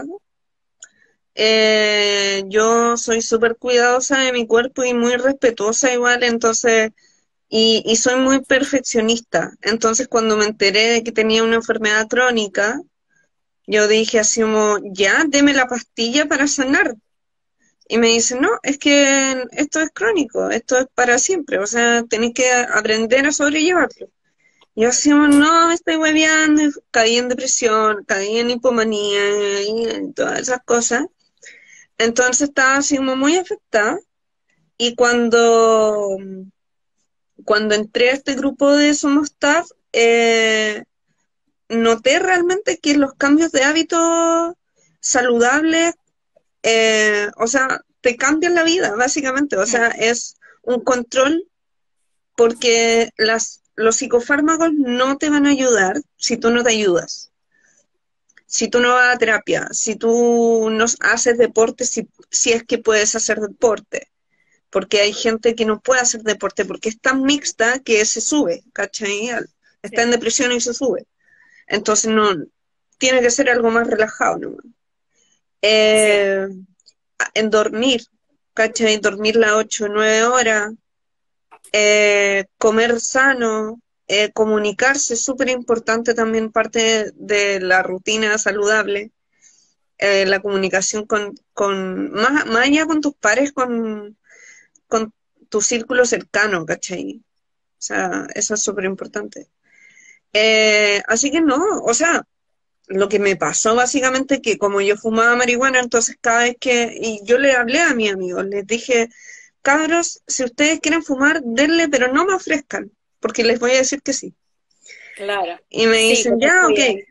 eh, yo soy súper cuidadosa de mi cuerpo y muy respetuosa igual, entonces, y, y soy muy perfeccionista. Entonces, cuando me enteré de que tenía una enfermedad crónica, yo dije así como, ya, deme la pastilla para sanar. Y me dice, no, es que esto es crónico, esto es para siempre, o sea, tenés que aprender a sobrellevarlo. Yo así como, no, me estoy hueveando, y caí en depresión, caí en hipomanía y en todas esas cosas. Entonces estaba así como muy afectada. Y cuando, cuando entré a este grupo de Somos Staff, eh, noté realmente que los cambios de hábitos saludables, eh, o sea, te cambian la vida, básicamente. O sea, es un control porque las, los psicofármacos no te van a ayudar si tú no te ayudas. Si tú no vas a terapia, si tú no haces deporte, si, si es que puedes hacer deporte, porque hay gente que no puede hacer deporte porque es tan mixta que se sube, ¿cachai? Está en Sí, depresión y se sube. Entonces no, tiene que ser algo más relajado, ¿no? sí. Eh, en dormir, ¿cachai? Dormir las ocho o nueve horas, eh, comer sano, eh, comunicarse, es súper importante también parte de la rutina saludable, eh, la comunicación con, con más, más allá con tus pares, con, con tu círculo cercano, ¿cachai? O sea, eso es súper importante. Eh, así que no, o sea, lo que me pasó básicamente que como yo fumaba marihuana, entonces cada vez que, y yo le hablé a mis amigos, les dije, cabros, si ustedes quieren fumar, denle, pero no me ofrezcan, porque les voy a decir que sí. Claro, Y me sí, que dicen, te ya, ok. cuiden.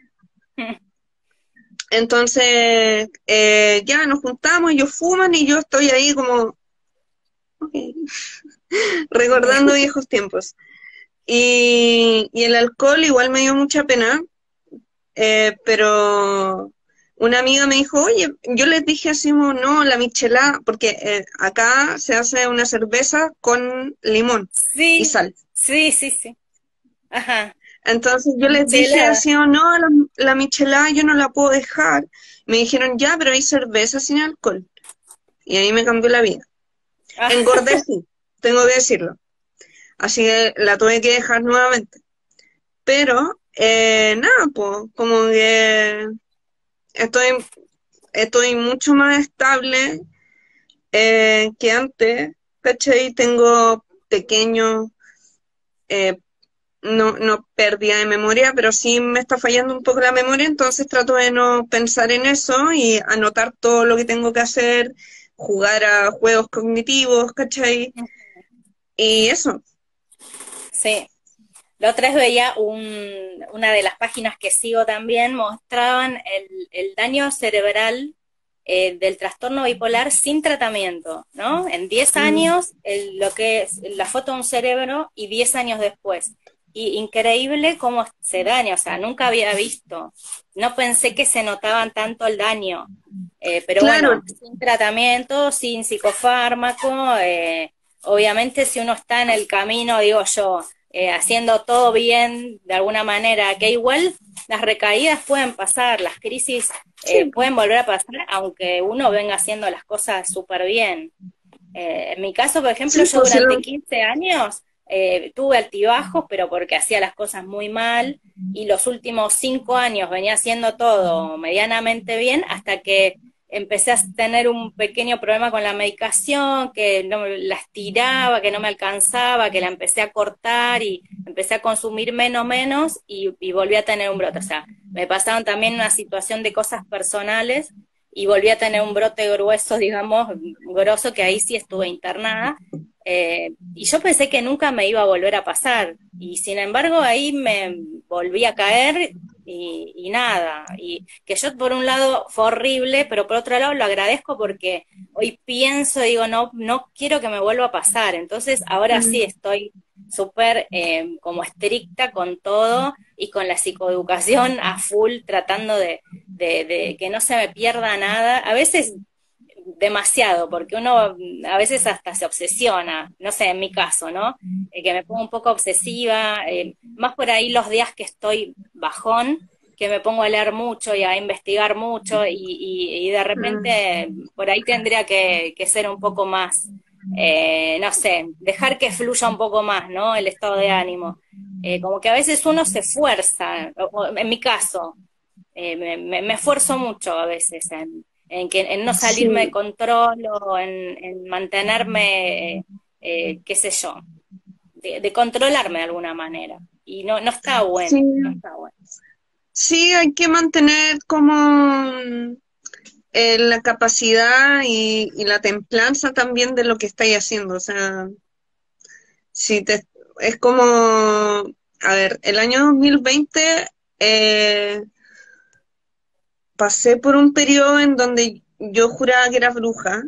Entonces, eh, ya nos juntamos, ellos fuman y yo estoy ahí como, ok. recordando viejos tiempos. Y, y el alcohol igual me dio mucha pena, eh, pero una amiga me dijo, oye, yo les dije así, como, no, la michelada, porque eh, acá se hace una cerveza con limón y Sí, sal. sí, sí, sí. Ajá. Entonces yo les dije Michelada. así, o no, la, la michelada yo no la puedo dejar. Me dijeron, ya, pero hay cerveza sin alcohol. Y ahí me cambió la vida. Ah, Engordé, sí, tengo que decirlo. Así que la tuve que dejar nuevamente. Pero, eh, nada, pues, como que estoy, estoy mucho más estable eh, que antes, ¿cachai? Tengo pequeños, eh, no, no pérdida de memoria, pero sí me está fallando un poco la memoria, entonces trato de no pensar en eso y anotar todo lo que tengo que hacer, jugar a juegos cognitivos, ¿cachai? Y eso. sí. La otra vez veía un, una de las páginas que sigo también, mostraban el, el daño cerebral eh, del trastorno bipolar sin tratamiento, ¿no? En diez Mm, años, el, lo que es la foto de un cerebro y diez años después. Y increíble cómo se daña, o sea, nunca había visto. No pensé que se notaban tanto el daño. Eh, pero claro, bueno, sin tratamiento, sin psicofármaco, eh, obviamente si uno está en el camino, digo yo, eh, haciendo todo bien de alguna manera, que igual las recaídas pueden pasar, las crisis eh, sí, pueden volver a pasar, aunque uno venga haciendo las cosas súper bien. Eh, en mi caso, por ejemplo, sí, yo pues sí, durante quince años eh, tuve altibajos, pero porque hacía las cosas muy mal, y los últimos cinco años venía haciendo todo medianamente bien hasta que empecé a tener un pequeño problema con la medicación, que no me- la estiraba, que no me alcanzaba, que la empecé a cortar y empecé a consumir menos, menos y, y volví a tener un brote. O sea, me pasaron también una situación de cosas personales y volví a tener un brote grueso, digamos, grosso, que ahí sí estuve internada. Eh, y yo pensé que nunca me iba a volver a pasar. Y sin embargo, ahí me volví a caer y, y nada. Y que yo, por un lado, fue horrible, pero por otro lado lo agradezco porque hoy pienso, digo, no, no quiero que me vuelva a pasar. Entonces, ahora sí mm, estoy súper eh, como estricta con todo y con la psicoeducación a full, tratando de, de, de que no se me pierda nada. A veces demasiado, porque uno a veces hasta se obsesiona, no sé, en mi caso, ¿no? Eh, que me pongo un poco obsesiva, eh, más por ahí los días que estoy bajón, que me pongo a leer mucho y a investigar mucho y, y, y de mm, repente por ahí tendría que, que ser un poco más, eh, no sé, dejar que fluya un poco más, ¿no? El estado de ánimo. Eh, como que a veces uno se esfuerza, o, o en mi caso, eh, me, me, me, esfuerzo mucho a veces en, en, que, en no salirme de sí, control o en, en mantenerme, eh, eh, qué sé yo, de, de, controlarme de alguna manera. Y no, no está sí, bueno, no está bueno. sí, hay que mantener como mm, eh, la capacidad y, y la templanza también de lo que estáis haciendo. O sea, si te, es como, a ver, el año dos mil veinte eh, pasé por un periodo en donde yo juraba que era bruja.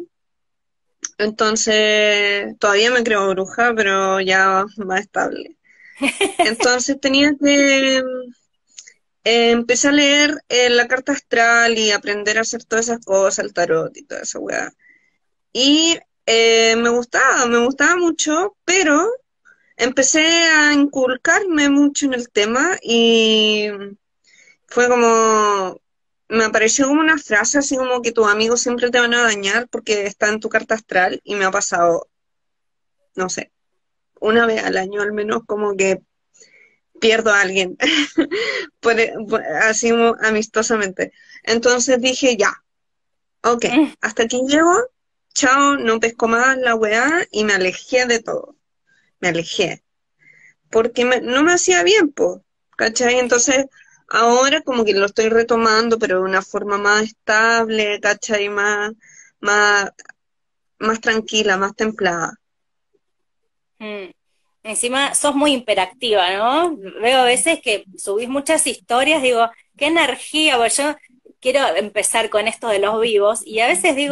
Entonces, todavía me creo bruja, pero ya más estable. Entonces tenía que eh, empecé a leer eh, la carta astral y aprender a hacer todas esas cosas, el tarot y toda esa weá. Y eh, me gustaba, me gustaba mucho, pero empecé a inculcarme mucho en el tema y fue como, me apareció como una frase así como que tus amigos siempre te van a dañar porque está en tu carta astral y me ha pasado, no sé, una vez al año al menos como que pierdo a alguien, por, por- así mo- amistosamente. Entonces dije, ya, ok, hasta aquí llego, chao, no pesco más la weá y me alejé de todo, me alejé, porque me- no me hacía bien, po, ¿cachai? Entonces ahora como que lo estoy retomando, pero de una forma más estable, ¿cachai? Más, más, más tranquila, más templada. Mm. Encima sos muy hiperactiva, ¿no? Veo a veces que subís muchas historias, digo, qué energía, porque yo quiero empezar con esto de los vivos y a veces digo,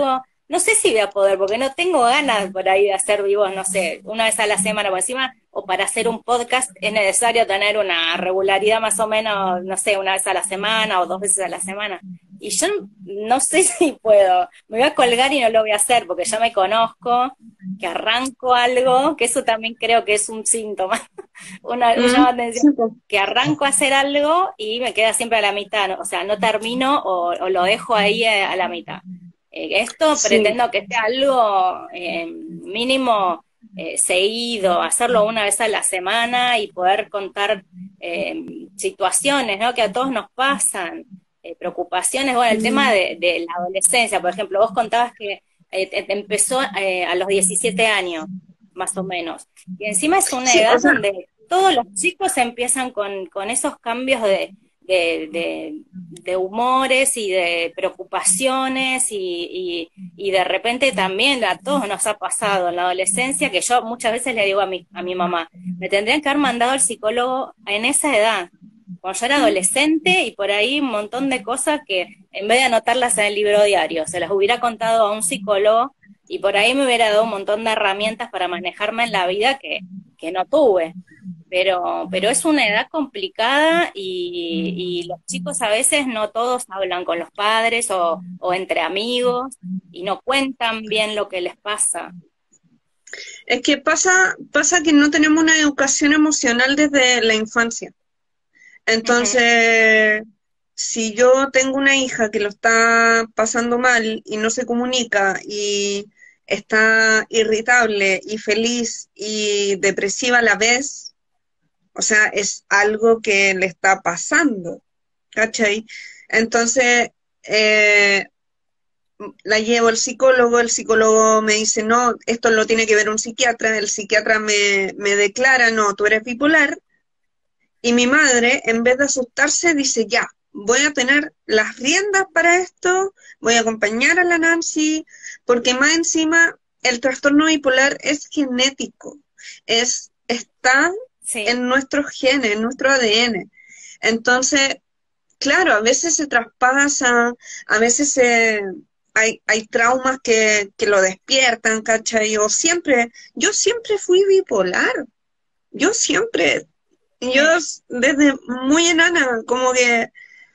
no sé si voy a poder, porque no tengo ganas por ahí de hacer vivos, no sé, una vez a la semana por encima, o para hacer un podcast es necesario tener una regularidad más o menos, no sé, una vez a la semana o dos veces a la semana. Y yo no sé si puedo, me voy a colgar y no lo voy a hacer, porque ya me conozco, que arranco algo, que eso también creo que es un síntoma, una, me llama Mm, la atención, sí, po. que arranco a hacer algo y me queda siempre a la mitad, ¿no? O sea, no termino o, o lo dejo ahí a, a la mitad. Eh, esto Sí. pretendo que sea algo eh, mínimo eh, seguido, hacerlo una vez a la semana y poder contar eh, situaciones, ¿no? Que a todos nos pasan, eh, preocupaciones. Bueno, el tema Mm, de, de la adolescencia, por ejemplo, vos contabas que eh, te- te empezó eh, a los diecisiete años, más o menos. Y encima es una sí, o edad sea, donde todos los chicos empiezan con, con esos cambios de, de, de, de humores y de preocupaciones y, y, y, de repente también a todos nos ha pasado en la adolescencia que yo muchas veces le digo a mi, a mi mamá, me tendrían que haber mandado al psicólogo en esa edad, cuando yo era adolescente y por ahí un montón de cosas que en vez de anotarlas en el libro diario, se las hubiera contado a un psicólogo y por ahí me hubiera dado un montón de herramientas para manejarme en la vida que, que no tuve. Pero, pero es una edad complicada y, y los chicos a veces no todos hablan con los padres o, o entre amigos y no cuentan bien lo que les pasa. es que pasa, pasa que no tenemos una educación emocional desde la infancia. Ujú. Entonces, si yo tengo una hija que lo está pasando mal y no se comunica y está irritable y feliz y depresiva a la vez, o sea, es algo que le está pasando, ¿cachai? Entonces, eh, la llevo al psicólogo, el psicólogo me dice, no, esto lo tiene que ver un psiquiatra, el psiquiatra me, me declara, no, tú eres bipolar, y mi madre, en vez de asustarse, dice, ya, voy a tener las riendas para esto, voy a acompañar a la Nancy, porque más encima el trastorno bipolar es genético, es, está Sí, en nuestros genes, en nuestro A D N. Entonces, claro, a veces se traspasa, a veces se, hay, hay traumas que, que lo despiertan, ¿cachai? O siempre, yo siempre fui bipolar, yo siempre, yo s- desde muy enana, como que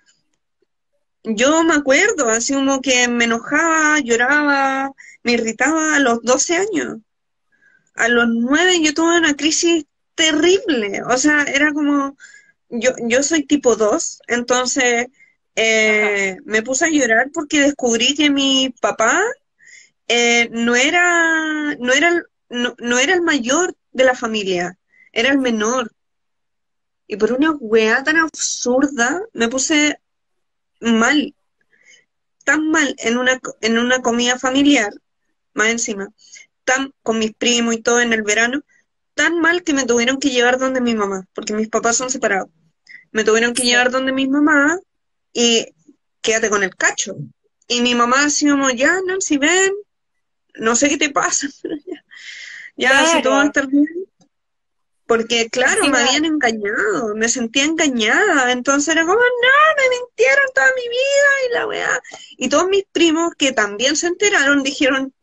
yo me acuerdo, así como que me enojaba, lloraba, me irritaba a los doce años. A los nueve yo tuve una crisis terrible, o sea, era como, yo, yo soy tipo dos, entonces ajá, eh, me puse a llorar porque descubrí que mi papá eh, no era, no era, el- no, no era el mayor de la familia, era el menor. Y por una weá tan absurda me puse mal, tan mal en una, co- en una comida familiar, más encima, tan con mis primos y todo en el verano, tan mal que me tuvieron que llevar donde mi mamá, porque mis papás son separados. Me tuvieron que llevar sí, donde mi mamá y quédate con el cacho. Y mi mamá así como, ya, Nancy, ven, no sé qué te pasa, pero ya, ya, si todo va a claro. estar bien. Porque, claro, me Encima, habían engañado, me sentía engañada. Entonces era como, no, me mintieron toda mi vida y la weá. Y todos mis primos que también se enteraron dijeron,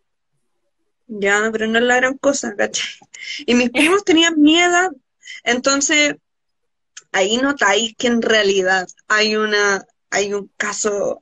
ya, pero no es la gran cosa, ¿cachai? Y mis primos tenían miedo. Entonces, ahí notáis que en realidad hay una, hay un caso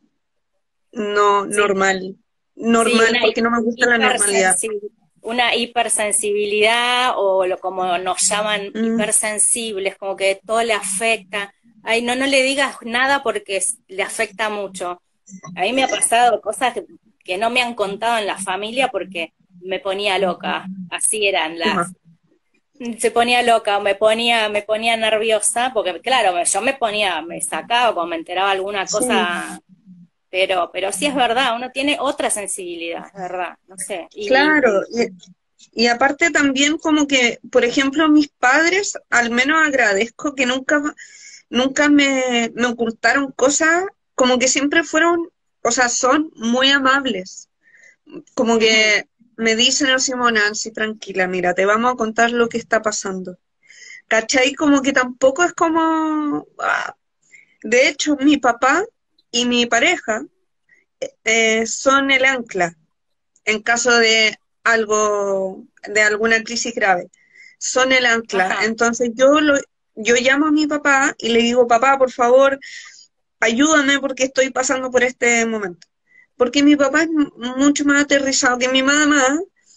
no sí, normal. sí, Normal, una porque no me gusta la normalidad. hipersensibilidad, una hipersensibilidad o lo como nos llaman Mm, hipersensibles, como que todo le afecta. Ay, no, no le digas nada porque es- le afecta mucho. A mí me ha pasado cosas que, que no me han contado en la familia porque me ponía loca. Así eran ajá, las. Se ponía loca, me ponía, me ponía nerviosa, porque claro, me- yo me ponía, me sacaba cuando me enteraba alguna sí, cosa, pero, pero sí es verdad, uno tiene otra sensibilidad, es verdad, no sé. Y, claro. Y, y aparte también como que, por ejemplo, mis padres, al menos agradezco que nunca, nunca me, me ocultaron cosas, como que siempre fueron, o sea, son muy amables. Como ujú, que me dicen así, como, Nancy, tranquila, mira, te vamos a contar lo que está pasando. ¿Cachai? Como que tampoco es como... ah. De hecho, mi papá y mi pareja eh, son el ancla. en caso de algo, de alguna crisis grave. Son el ancla. Ajá, Entonces yo lo, yo llamo a mi papá y le digo, papá, por favor, ayúdame porque estoy pasando por este momento. Porque mi papá es m- mucho más aterrizado que mi mamá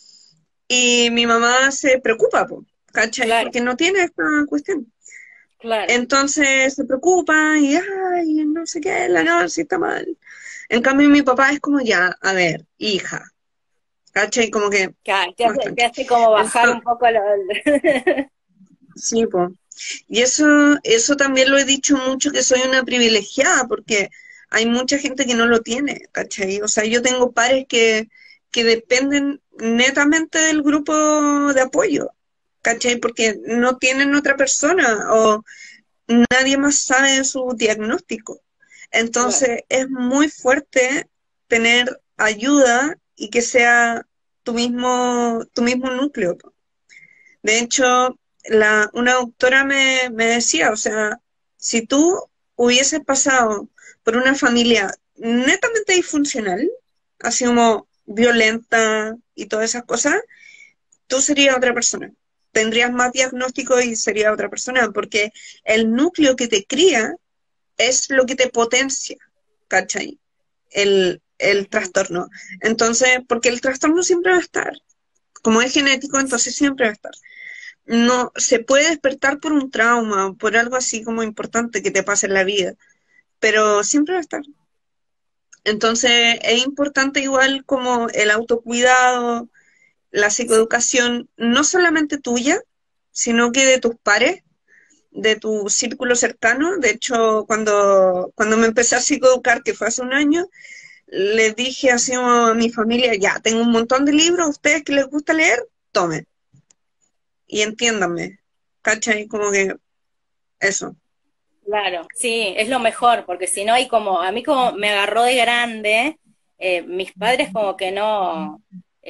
y mi mamá se preocupa, po, ¿cachai? claro, Porque no tiene esta cuestión. claro, Entonces se preocupa y, ay, no sé qué, la Nancy está mal. En cambio, mi papá es como, ya, a ver, hija, ¿cachai? Como que claro, te más hace, te tranquilo. hace como bajar un Entonces, poco lo... sí, pues. Y eso, eso también lo he dicho mucho, que soy una privilegiada, porque hay mucha gente que no lo tiene, ¿cachai? O sea, yo tengo pares que, que dependen netamente del grupo de apoyo, ¿cachai? Porque no tienen otra persona o nadie más sabe de su diagnóstico. Claro, Entonces, es muy fuerte tener ayuda y que sea tu mismo, tu mismo núcleo. De hecho, la, una doctora me, me decía, o sea, si tú hubieses pasado por una familia netamente disfuncional, así como violenta y todas esas cosas, tú serías otra persona. Tendrías más diagnóstico y serías otra persona, porque el núcleo que te cría es lo que te potencia, ¿cachai? El, el ujú, trastorno. Entonces, porque el trastorno siempre va a estar. Como es genético, entonces siempre va a estar. No se puede despertar por un trauma, por algo así como importante que te pase en la vida, pero siempre va a estar. Entonces es importante igual como el autocuidado, la sí, psicoeducación, no solamente tuya, sino que de tus pares, de tu círculo cercano. De hecho, cuando, cuando me empecé a psicoeducar, que fue hace un año, les dije así a mi familia, ya, tengo un montón de libros, ustedes que les gusta leer, tomen y entiéndanme, ¿cachai? Como que eso. claro, sí, es lo mejor, porque si no hay como, a mí como me agarró de grande, eh, mis padres como que no,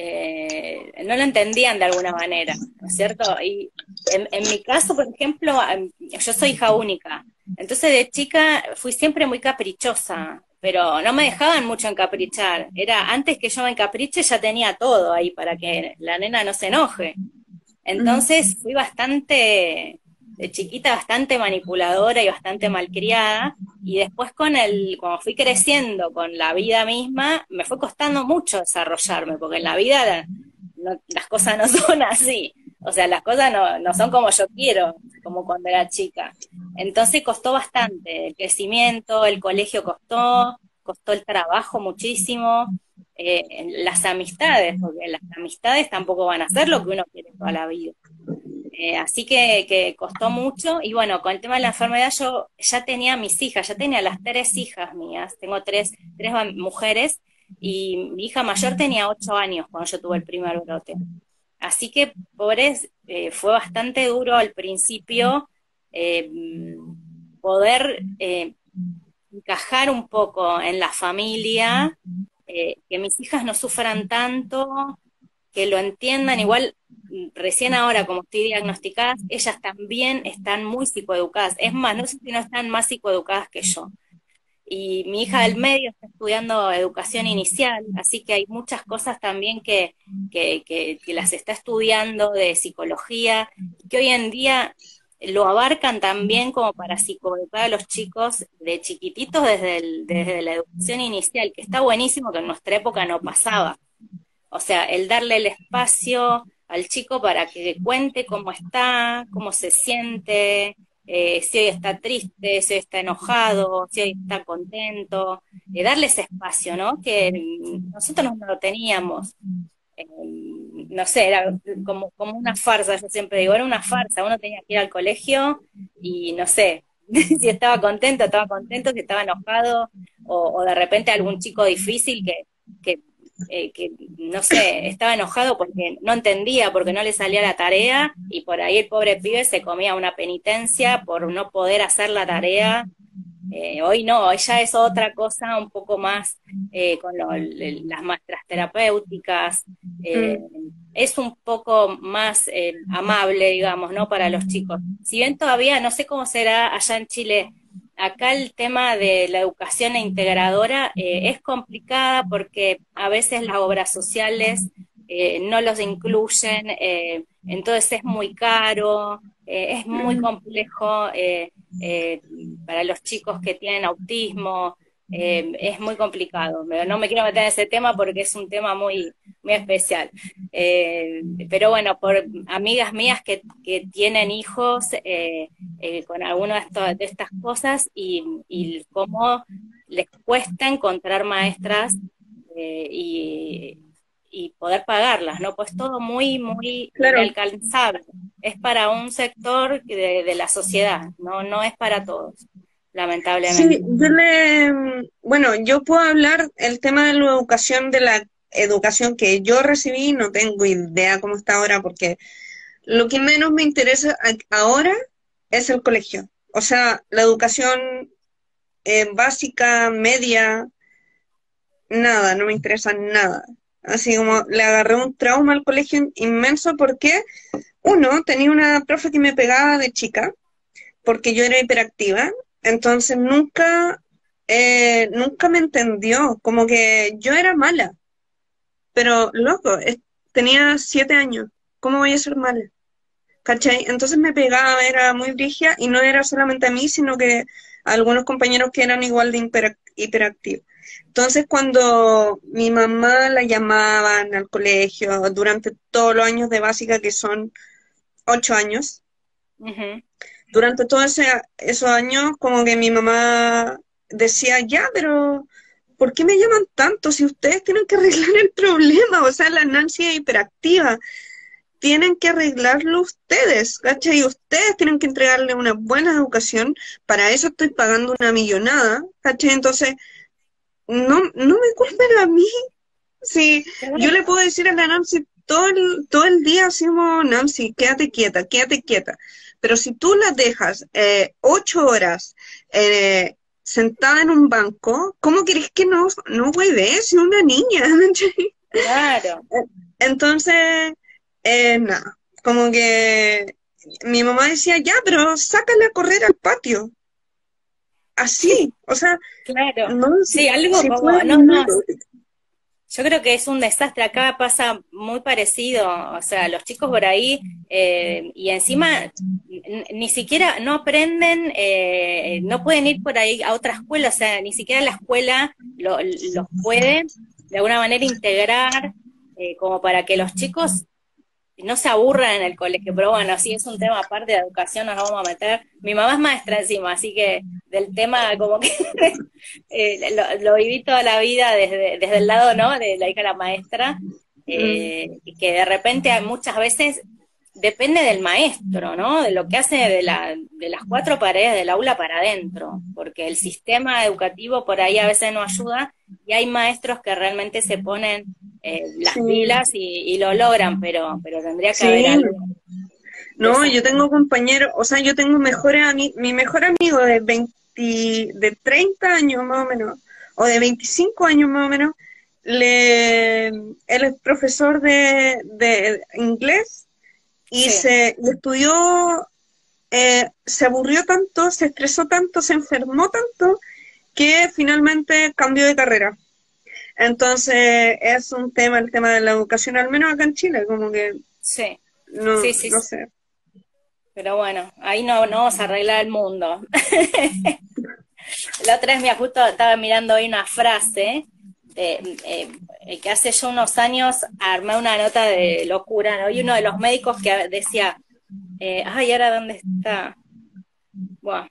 eh, no lo entendían de alguna manera, ¿no es cierto? Y en, en mi caso, por ejemplo, am- yo soy hija única, entonces de chica fui siempre muy caprichosa, pero no me dejaban mucho encaprichar, era antes que yo me encapriche ya tenía todo ahí para que la nena no se enoje. Mm, Entonces fui bastante, de chiquita, bastante manipuladora y bastante malcriada. Y después con el, cuando fui creciendo con la vida misma, me fue costando mucho desarrollarme, porque en la vida la- no- las cosas no son así. O sea, las cosas no, no son como yo quiero, como cuando era chica. Entonces costó bastante, el crecimiento, el colegio costó, costó el trabajo muchísimo, eh, las amistades, porque las amistades tampoco van a ser lo que uno quiere toda la vida. Eh, así que, que costó mucho y bueno, con el tema de la enfermedad yo ya tenía mis hijas, ya tenía las tres hijas mías, tengo tres, tres mujeres y mi hija mayor tenía ocho años cuando yo tuve el primer brote. Así que, pobres, eh, fue bastante duro al principio eh, poder eh, encajar un poco en la familia, eh, que mis hijas no sufran tanto, que lo entiendan. Igual, mm, recién ahora, como estoy diagnosticadas, ellas también están muy psicoeducadas. Es más, no sé si no están más psicoeducadas que yo. Y mi hija del medio está estudiando educación inicial, así que hay muchas cosas también que, que, que, que las está estudiando de psicología, que hoy en día lo abarcan también como para psicoeducar a los chicos de chiquititos desde, el, desde la educación inicial, que está buenísimo, que en nuestra época no pasaba. O sea, el darle el espacio al chico para que cuente cómo está, cómo se siente, eh, si hoy está triste, si hoy está enojado, si hoy está contento, eh, darle ese espacio, ¿no? Que mm, nosotros no lo teníamos. Eh, no sé, era como, como una farsa, yo siempre digo, era una farsa, uno tenía que ir al colegio y no sé, si estaba contento, estaba contento, si estaba enojado, o, o de repente algún chico difícil que, que, eh, que, no sé, estaba enojado porque no entendía, porque no le salía la tarea, y por ahí el pobre pibe se comía una penitencia por no poder hacer la tarea. Eh, hoy no, hoy ya es otra cosa un poco más eh, con lo- le- las maestras terapéuticas, eh, mm, es un poco más eh, amable, digamos, ¿no? Para los chicos. Si bien todavía, no sé cómo será allá en Chile, acá el tema de la educación integradora eh, es complicada porque a veces las obras sociales eh, no los incluyen, eh, entonces es muy caro, eh, es muy Mm. complejo eh, eh, para los chicos que tienen autismo, eh, es muy complicado. No me quiero meter en ese tema porque es un tema muy, muy especial. Eh, pero bueno, por amigas mías que, que tienen hijos, eh, eh, con algunas de, esto- de estas cosas y, y cómo les cuesta encontrar maestras eh, y, y poder pagarlas, ¿no? Pues todo muy, muy Claro. inalcanzable. Es para un sector de, de la sociedad, ¿no? No es para todos, lamentablemente. Sí, yo le, bueno, yo puedo hablar el tema de la educación, de la educación que yo recibí, no tengo idea cómo está ahora, porque lo que menos me interesa a- ahora es el colegio. O sea, la educación eh, básica, media, nada, no me interesa nada. Así como le agarré un trauma al colegio inmenso porque, uno, tenía una profe que me pegaba de chica, porque yo era hiperactiva, entonces nunca, eh, nunca me entendió, como que yo era mala, pero loco, es- tenía siete años, ¿cómo voy a ser mala? ¿Cachai? Entonces me pegaba, era muy brígida y no era solamente a mí, sino que a algunos compañeros que eran igual de hiperac- hiperactivos. Entonces cuando mi mamá la llamaban al colegio durante todos los años de básica, que son ocho años, Ujú. durante todos ese- esos años, como que mi mamá decía, ya, pero ¿por qué me llaman tanto si ustedes tienen que arreglar el problema? O sea, la Nancy es hiperactiva, tienen que arreglarlo ustedes, ¿cachai? Y ustedes tienen que entregarle una buena educación, para eso estoy pagando una millonada, ¿cachai? Entonces, no, no me culpen a mí, sí, yo le puedo decir a la Nancy todo el, todo el día, así como, Nancy, quédate quieta, quédate quieta. Pero si tú la dejas eh, ocho horas eh, sentada en un banco, ¿cómo querés que no, no hueve? Si una niña. Claro. Entonces, eh, nada, como que mi mamá decía, ya, pero sácala a correr al patio. Así, o sea, Claro. no, si, Sí, algo si fue como, no, muy... no, yo creo que es un desastre. Acá pasa muy parecido. O sea, los chicos por ahí, eh, y encima n- ni siquiera no aprenden, eh, no pueden ir por ahí a otra escuela, o sea, ni siquiera la escuela lo- los puede de alguna manera integrar, eh, como para que los chicos no se aburran en el colegio. Pero bueno, sí, es un tema aparte de educación, nos vamos a meter. Mi mamá es maestra encima, así que del tema como que eh, lo, lo viví toda la vida desde, desde el lado, ¿no? De la hija de la maestra, Mm, eh, y que de repente hay muchas veces depende del maestro, ¿no? De lo que hace de, la, de las cuatro paredes del aula para adentro, porque el sistema educativo por ahí a veces no ayuda y hay maestros que realmente se ponen eh, las sí, pilas y, y lo logran, pero, pero tendría que haber sí. algo de No, esas yo cosas. tengo compañeros, o sea, yo tengo mejores ami- mi mejor amigo de veinte, de treinta años más o menos, o de veinticinco años más o menos, le, él es profesor de, de inglés y Sí, se y estudió, eh, se aburrió tanto, se estresó tanto, se enfermó tanto, que finalmente cambió de carrera. Entonces, es un tema, el tema de la educación, al menos acá en Chile, como que sí, no, sí, sí, no sí. sé. Pero bueno, ahí no, no vamos a arreglar el mundo. La otra vez me justo estaba mirando hoy una frase de, eh, que hace yo unos años armé una nota de locura, ¿no? Y uno de los médicos que decía, eh, ay, ¿ahora dónde está? Bueno,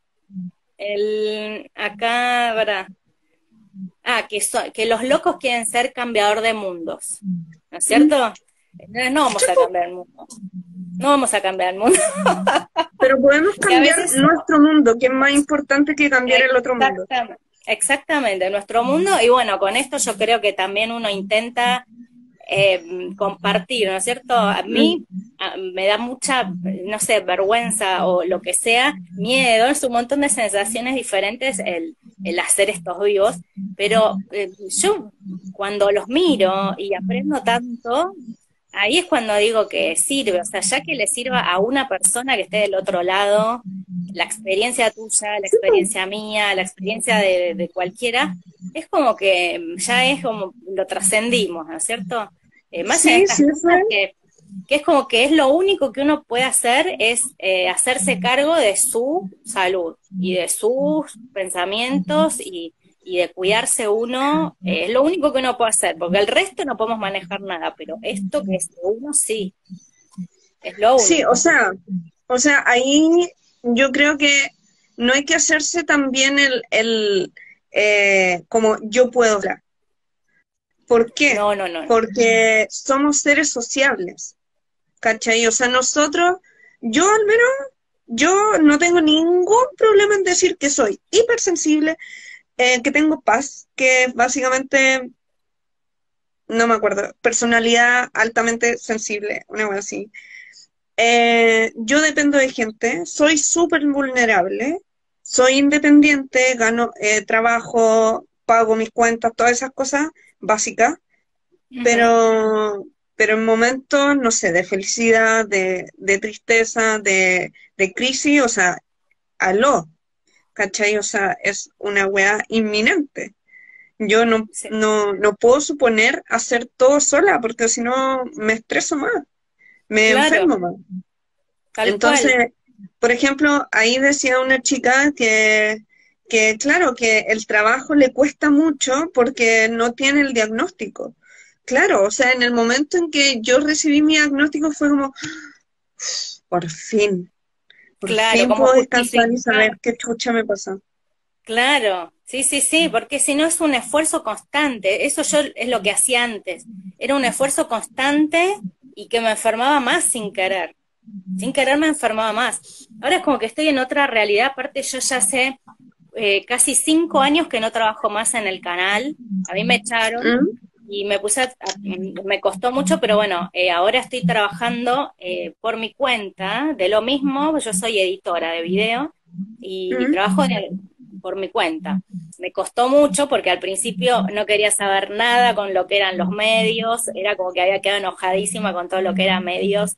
el, acá, ¿verdad? Ah, que, so- que los locos quieren ser cambiador de mundos, ¿no es Mm. cierto? No, no vamos a cambiar el mundo, no vamos a cambiar el mundo. Pero podemos Y a cambiar veces nuestro mundo, que es más importante que cambiar el otro mundo. exactamente, exactamente, nuestro mundo, y bueno, con esto yo creo que también uno intenta eh, compartir, ¿no es cierto? A Mm, mí a- me da mucha, no sé, vergüenza o lo que sea, miedo, es un montón de sensaciones diferentes el, el hacer estos vivos, pero eh, yo cuando los miro y aprendo tanto, ahí es cuando digo que sirve, o sea, ya que le sirva a una persona que esté del otro lado, la experiencia tuya, la Sí, po. experiencia mía, la experiencia de, de cualquiera, es como que ya es como lo trascendimos, ¿no es cierto? Eh, más en Sí, estas sí, fue. cosas que, que es como que es lo único que uno puede hacer es eh, hacerse cargo de su salud y de sus pensamientos y, y de cuidarse uno, eh, es lo único que uno puede hacer, porque el resto no podemos manejar nada, pero esto que es de uno sí, es lo Sí, o único. sea, o sea, ahí yo creo que no hay que hacerse también el, el eh, como yo puedo hablar. ¿Por qué? No, no, no, no. Porque somos seres sociables, ¿cachai? O sea, nosotros, yo al menos, yo no tengo ningún problema en decir que soy hipersensible, eh, que tengo paz, que básicamente, no me acuerdo, personalidad altamente sensible, una cosa así. Eh, yo dependo de gente, soy súper vulnerable, soy independiente, gano, eh, trabajo, pago mis cuentas, todas esas cosas básicas, Ujú. pero, pero en momentos, no sé, de felicidad, de, de tristeza, de, de crisis, o sea, aló, ¿cachai? O sea, es una weá inminente. Yo no, Sí, no, no puedo suponer hacer todo sola, porque si no me estreso más, me claro, enfermo más. tal cual. Entonces, por ejemplo, ahí decía una chica que, que, claro, que el trabajo le cuesta mucho porque no tiene el diagnóstico. Claro, o sea, en el momento en que yo recibí mi diagnóstico fue como, por fin, por Claro, fin como puedo descansar y justificar. saber qué chucha me pasó. Claro, sí, sí, sí, porque si no es un esfuerzo constante. Eso yo es lo que hacía antes. Era un esfuerzo constante y que me enfermaba más sin querer. Sin querer me enfermaba más. Ahora es como que estoy en otra realidad. Aparte, yo ya hace eh, casi cinco años que no trabajo más en el canal. A mí me echaron ¿Mm? y me puse a- a- me costó mucho, pero bueno, eh, ahora estoy trabajando eh, por mi cuenta de lo mismo. Yo soy editora de video y ¿Mm? trabajo de- por mi cuenta. Me costó mucho porque al principio no quería saber nada con lo que eran los medios, era como que había quedado enojadísima con todo lo que eran medios.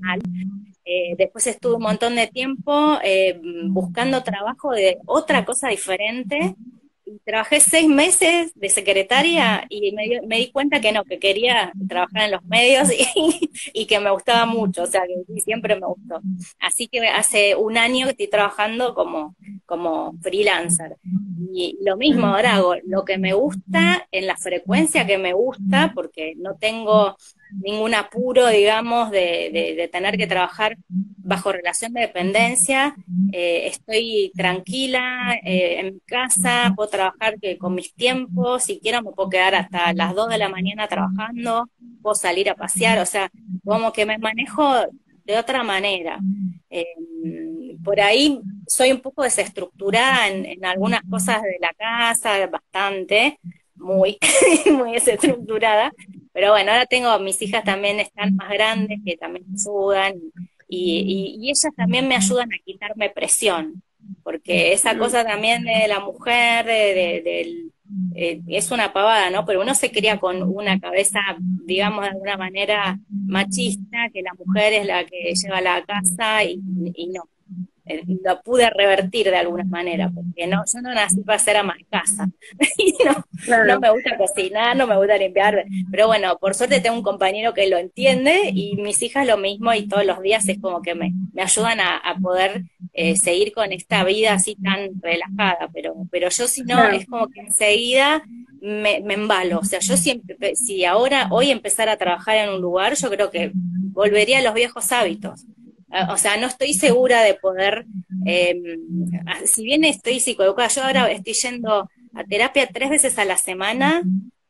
Eh, después estuve un montón de tiempo eh, buscando trabajo de otra cosa diferente. Y trabajé seis meses de secretaria y me, dio- me di cuenta que no, que quería trabajar en los medios y, y que me gustaba mucho, o sea, que sí, siempre me gustó. Así que hace un año que estoy trabajando como, como freelancer. Y lo mismo, ¿Mm? ahora hago lo que me gusta en la frecuencia que me gusta, porque no tengo ningún apuro, digamos, de, de, de tener que trabajar bajo relación de dependencia. Eh, estoy tranquila eh, en mi casa, puedo trabajar que, con mis tiempos, si quiero me puedo quedar hasta las dos de la mañana trabajando, puedo salir a pasear, o sea, como que me manejo de otra manera. Eh, por ahí soy un poco desestructurada en, en algunas cosas de la casa, bastante, muy, muy desestructurada, pero bueno, ahora tengo, mis hijas también están más grandes, que también me ayudan, y, y, y ellas también me ayudan a quitarme presión, porque esa ¿Mm? cosa también de la mujer, de, de- del, eh, es una pavada, ¿no? Pero uno se cría con una cabeza, digamos, de alguna manera machista, que la mujer es la que lleva la casa y, y no eh, lo pude revertir de alguna manera, porque no, yo no nací para ser ama de casa, y no, no Claro, me gusta cocinar, no me gusta limpiar, pero bueno, por suerte tengo un compañero que lo entiende y mis hijas lo mismo y todos los días es como que me, me ayudan a, a poder eh, seguir con esta vida así tan relajada, pero, pero yo si no, claro. es como que enseguida me, me embalo, o sea, yo siempre, si ahora, hoy empezar a trabajar en un lugar, yo creo que volvería a los viejos hábitos. Ah, o sea, no estoy segura de poder, eh, si bien estoy psicoeducada, yo ahora estoy yendo a terapia tres veces a la semana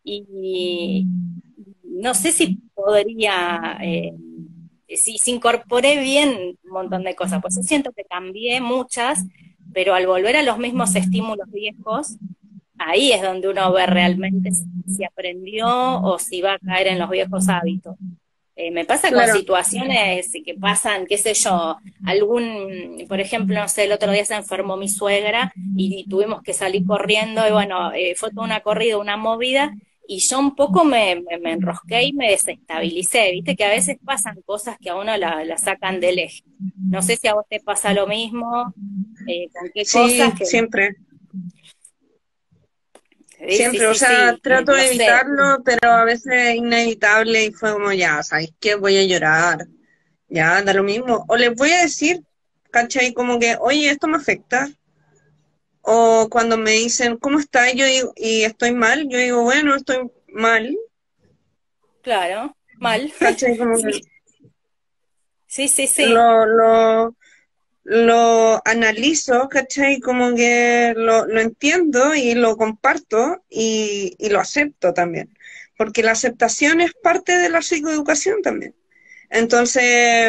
y no sé si podría, eh, si, si incorporé bien un montón de cosas, pues yo siento que cambié muchas, pero al volver a los mismos estímulos viejos, ahí es donde uno ve realmente si, si aprendió o si va a caer en los viejos hábitos. Eh, me pasa con Claro. situaciones que pasan, qué sé yo, algún, por ejemplo, no sé, el otro día se enfermó mi suegra y tuvimos que salir corriendo y bueno, eh, fue toda una corrida, una movida y yo un poco me, me, me enrosqué y me desestabilicé, viste que a veces pasan cosas que a uno la, la sacan del eje. No sé si a vos te pasa lo mismo, eh, con qué cosas Sí, que, siempre, sí, sí, siempre, o sí, sea, sí, trato no de sé, evitarlo, pero a veces es inevitable y fue como, ya, ¿sabes qué? Voy a llorar, ya, da lo mismo. O les voy a decir, ¿cachai? Como que, oye, esto me afecta. O cuando me dicen, ¿cómo estás? Yo digo, y estoy mal, yo digo, bueno, estoy mal, claro, mal, ¿cachai? Como que sí, sí, sí, sí, lo, lo, lo analizo, ¿cachai? Como que lo, lo entiendo y lo comparto y, y lo acepto también. Porque la aceptación es parte de la psicoeducación también. Entonces,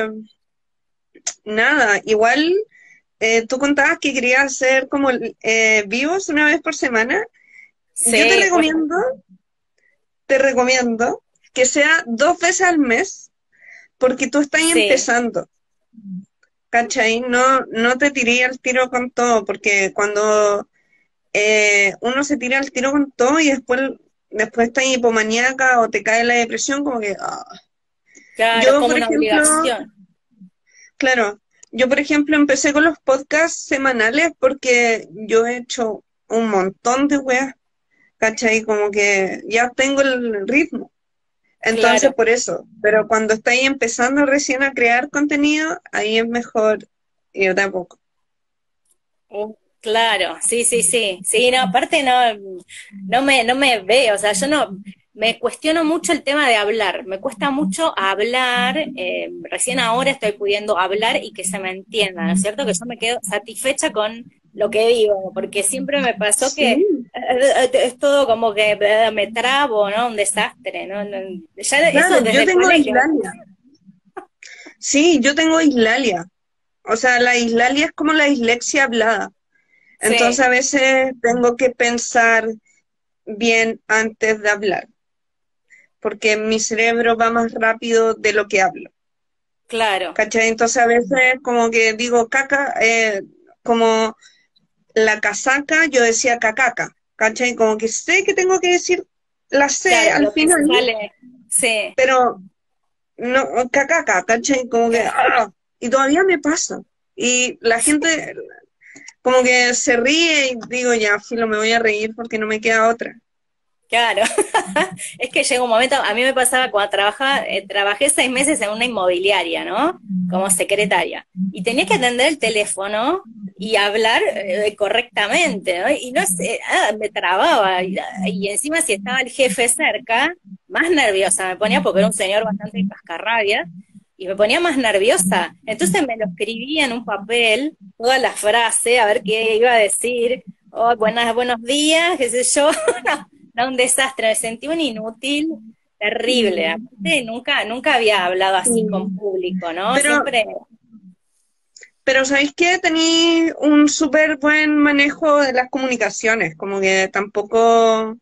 nada, igual eh, tú contabas que querías hacer como eh, vivos una vez por semana. Yo te sí, pues, recomiendo, te recomiendo que sea dos veces al mes porque tú estás sí, empezando. ¿Cachai? No, no te tiré al tiro con todo, porque cuando eh, uno se tira al tiro con todo y después, después estás hipomaníaca o te cae la depresión, como que... ah. claro, es Yo, como por una ejemplo, obligación, claro, yo, por ejemplo, empecé con los podcasts semanales porque yo he hecho un montón de weas, ¿cachai? Como que ya tengo el ritmo. Entonces, claro. por eso. Pero cuando estáis empezando recién a crear contenido, ahí es mejor ir de a poco. Uh, Claro, sí, sí, sí, sí, no, aparte no, no me, no me veo, o sea, yo no, me cuestiono mucho el tema de hablar, me cuesta mucho hablar, eh, recién ahora estoy pudiendo hablar y que se me entienda, ¿no es cierto? Que yo me quedo satisfecha con lo que digo, porque siempre me pasó que Sí, eh, eh, es todo como que eh, me trabo, ¿no? Un desastre, ¿no? No, ya claro, eso desde yo el tengo colegio, islalia. Sí, yo tengo islalia. O sea, la islalia es como la dislexia hablada. Entonces sí, a veces tengo que pensar bien antes de hablar, porque mi cerebro va más rápido de lo que hablo. claro, ¿Cachai? Entonces a veces como que digo caca, eh, como la casaca, yo decía cacaca. ¿Cachai? Como que sé que tengo que decir la C claro, al lo que final, sale, sí. pero no, cacaca, ¿cachai? Como que, ¡ah! Y todavía me pasa. Y la gente como que se ríe y digo, ya, filo, me voy a reír porque no me queda otra. Claro, es que llega un momento, a mí me pasaba cuando trabajaba, eh, trabajé seis meses en una inmobiliaria, ¿no? Como secretaria. Y tenía que atender el teléfono y hablar eh, correctamente, ¿no? Y no sé, ah, me trababa. Y, y encima si estaba el jefe cerca, más nerviosa me ponía porque era un señor bastante cascarrabia y me ponía más nerviosa. Entonces me lo escribía en un papel, toda la frase, a ver qué iba a decir. Oh, buenas, buenos días, qué sé yo. Era un desastre, me sentí un inútil terrible. Aparte, nunca, nunca había hablado así con Sí. público, ¿no? Pero, Siempre, pero ¿sabéis qué? Tení un súper buen manejo de las comunicaciones, como que tampoco,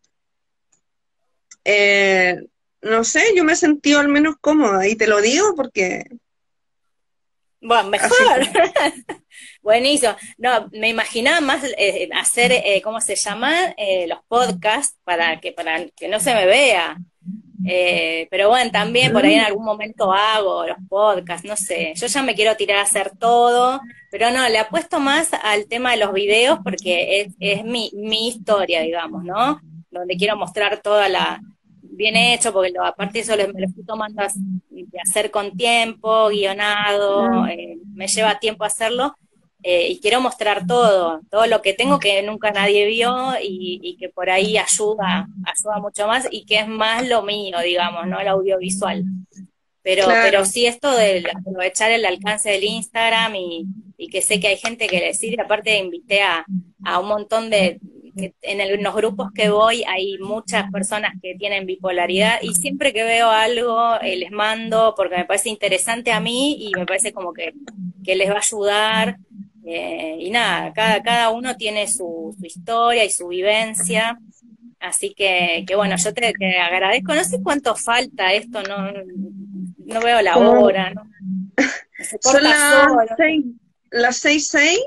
eh, no sé, yo me sentí al menos cómoda y te lo digo porque bueno, mejor. así fue. Buenísimo. No, me imaginaba más eh, hacer, eh, ¿cómo se llama? Eh, los podcasts para que, para que no se me vea. Eh, pero bueno, también por ahí en Mm, algún momento hago los podcasts, no sé. Yo ya me quiero tirar a hacer todo, pero no, le apuesto más al tema de los videos porque es, es mi, mi historia, digamos, ¿no? Donde quiero mostrar toda la, bien hecho, porque lo, aparte eso lo- me lo estoy tomando as- de hacer con tiempo, guionado, mm, eh, me lleva tiempo hacerlo, eh, y quiero mostrar todo, todo lo que tengo que nunca nadie vio y, y que por ahí ayuda, ayuda mucho más y que es más lo mío, digamos, ¿no? El audiovisual. Pero, pero claro, sí esto de aprovechar el alcance del Instagram y, y que sé que hay gente que le sirve, aparte invité a, a un montón de, que en, el- en los grupos que voy hay muchas personas que tienen bipolaridad y siempre que veo algo eh, les mando porque me parece interesante a mí y me parece como que, que les va a ayudar. Eh, y nada, cada, cada uno tiene su, su historia y su vivencia. Así que, que bueno, yo te, te agradezco. No sé cuánto falta esto, no, no veo la como hora, ¿no? Se son corta las solo. seis, las seis, seis,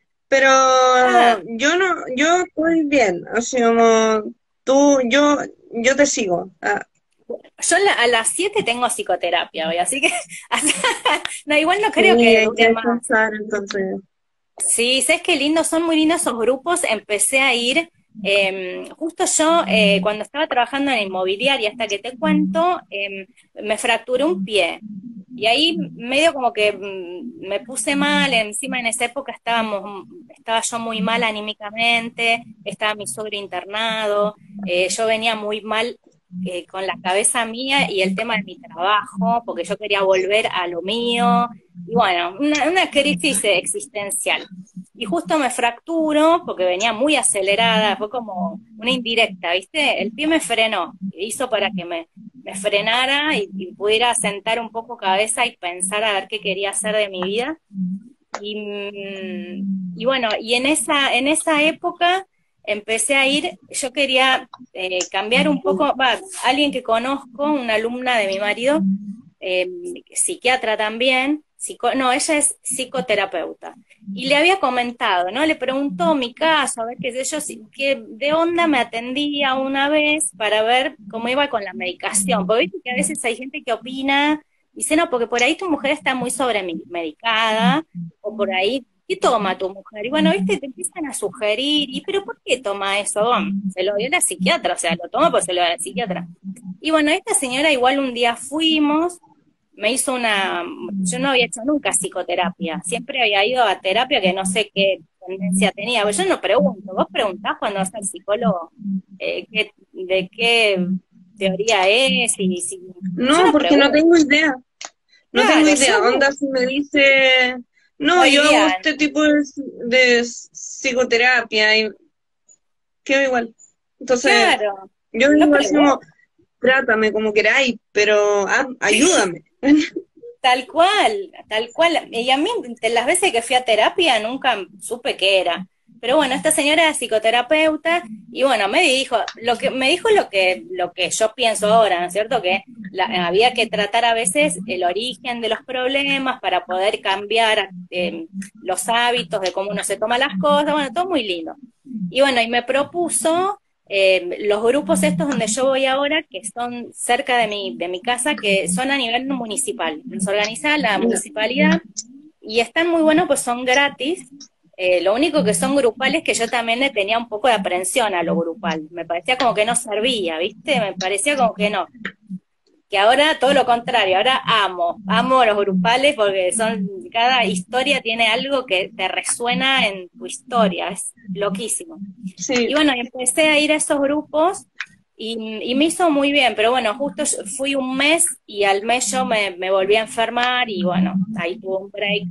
pero Ah, yo no, yo estoy bien, así como tú, yo yo te sigo. Ah, Yo la- a las siete tengo psicoterapia hoy, así que no, igual no sí, creo que hay que dure más. descansar, entonces. Sí, sabes qué lindo, son muy lindos esos grupos. Empecé a ir, eh, justo yo, eh, cuando estaba trabajando en inmobiliaria, hasta que te cuento, eh, me fracturé un pie. Y ahí medio como que mm, me puse mal, encima en esa época estábamos, estaba yo muy mal anímicamente, estaba mi suegro internado, eh, yo venía muy mal eh, con la cabeza mía y el tema de mi trabajo, porque yo quería volver a lo mío, y bueno, una, una crisis existencial. Y justo me fracturo porque venía muy acelerada, fue como una indirecta, ¿viste? El pie me frenó, hizo para que me, me frenara y, y pudiera sentar un poco cabeza y pensar a ver qué quería hacer de mi vida. Y, mm, y bueno, y en esa, en esa época empecé a ir, yo quería eh, cambiar un poco, va, alguien que conozco, una alumna de mi marido, eh, psiquiatra también, psico, no, ella es psicoterapeuta. Y le había comentado, ¿no? Le preguntó mi caso, a ver qué sé yo, si, qué de onda me atendía una vez para ver cómo iba con la medicación. Porque viste que a veces hay gente que opina, dice, no, porque por ahí tu mujer está muy sobremedicada, o por ahí, ¿qué toma tu mujer? Y bueno, viste, te empiezan a sugerir, ¿y pero por qué toma eso? Bueno, se lo dio la psiquiatra, o sea, lo toma porque se lo dio la psiquiatra. Y bueno, esta señora igual un día fuimos, me hizo una, yo no había hecho nunca psicoterapia, siempre había ido a terapia que no sé qué tendencia tenía, pero yo no pregunto, vos preguntás cuando vas al psicólogo eh, qué, de qué teoría es, y si, yo No, no porque no pregunto, tengo idea. No tengo claro, idea. yo Onda, si me dice, no, voy yo hago bien, este tipo de, de psicoterapia y quedo igual. Entonces, claro, yo no digo así como, pregunto. trátame como queráis, pero ah, ayúdame. Tal cual, tal cual. Y a mí, de las veces que fui a terapia, nunca supe qué era. Pero bueno, esta señora era psicoterapeuta y bueno, me dijo, lo que me dijo lo que, lo que yo pienso ahora, ¿no es cierto? Que la- había que tratar a veces el origen de los problemas para poder cambiar eh, los hábitos de cómo uno se toma las cosas, bueno, todo muy lindo. Y bueno, y me propuso eh, los grupos estos donde yo voy ahora, que son cerca de mi, de mi casa, que son a nivel municipal. Los organiza la municipalidad y están muy buenos, pues son gratis. Eh, lo único que son grupales que yo también le tenía un poco de aprensión a lo grupal. Me parecía como que no servía, ¿viste? Me parecía como que no, que ahora todo lo contrario, ahora amo, amo los grupales porque son, cada historia tiene algo que te resuena en tu historia, es loquísimo. Sí, Y bueno, empecé a ir a esos grupos y, y me hizo muy bien, pero bueno, justo yo fui un mes y al mes yo me, me volví a enfermar y bueno, ahí tuve un break.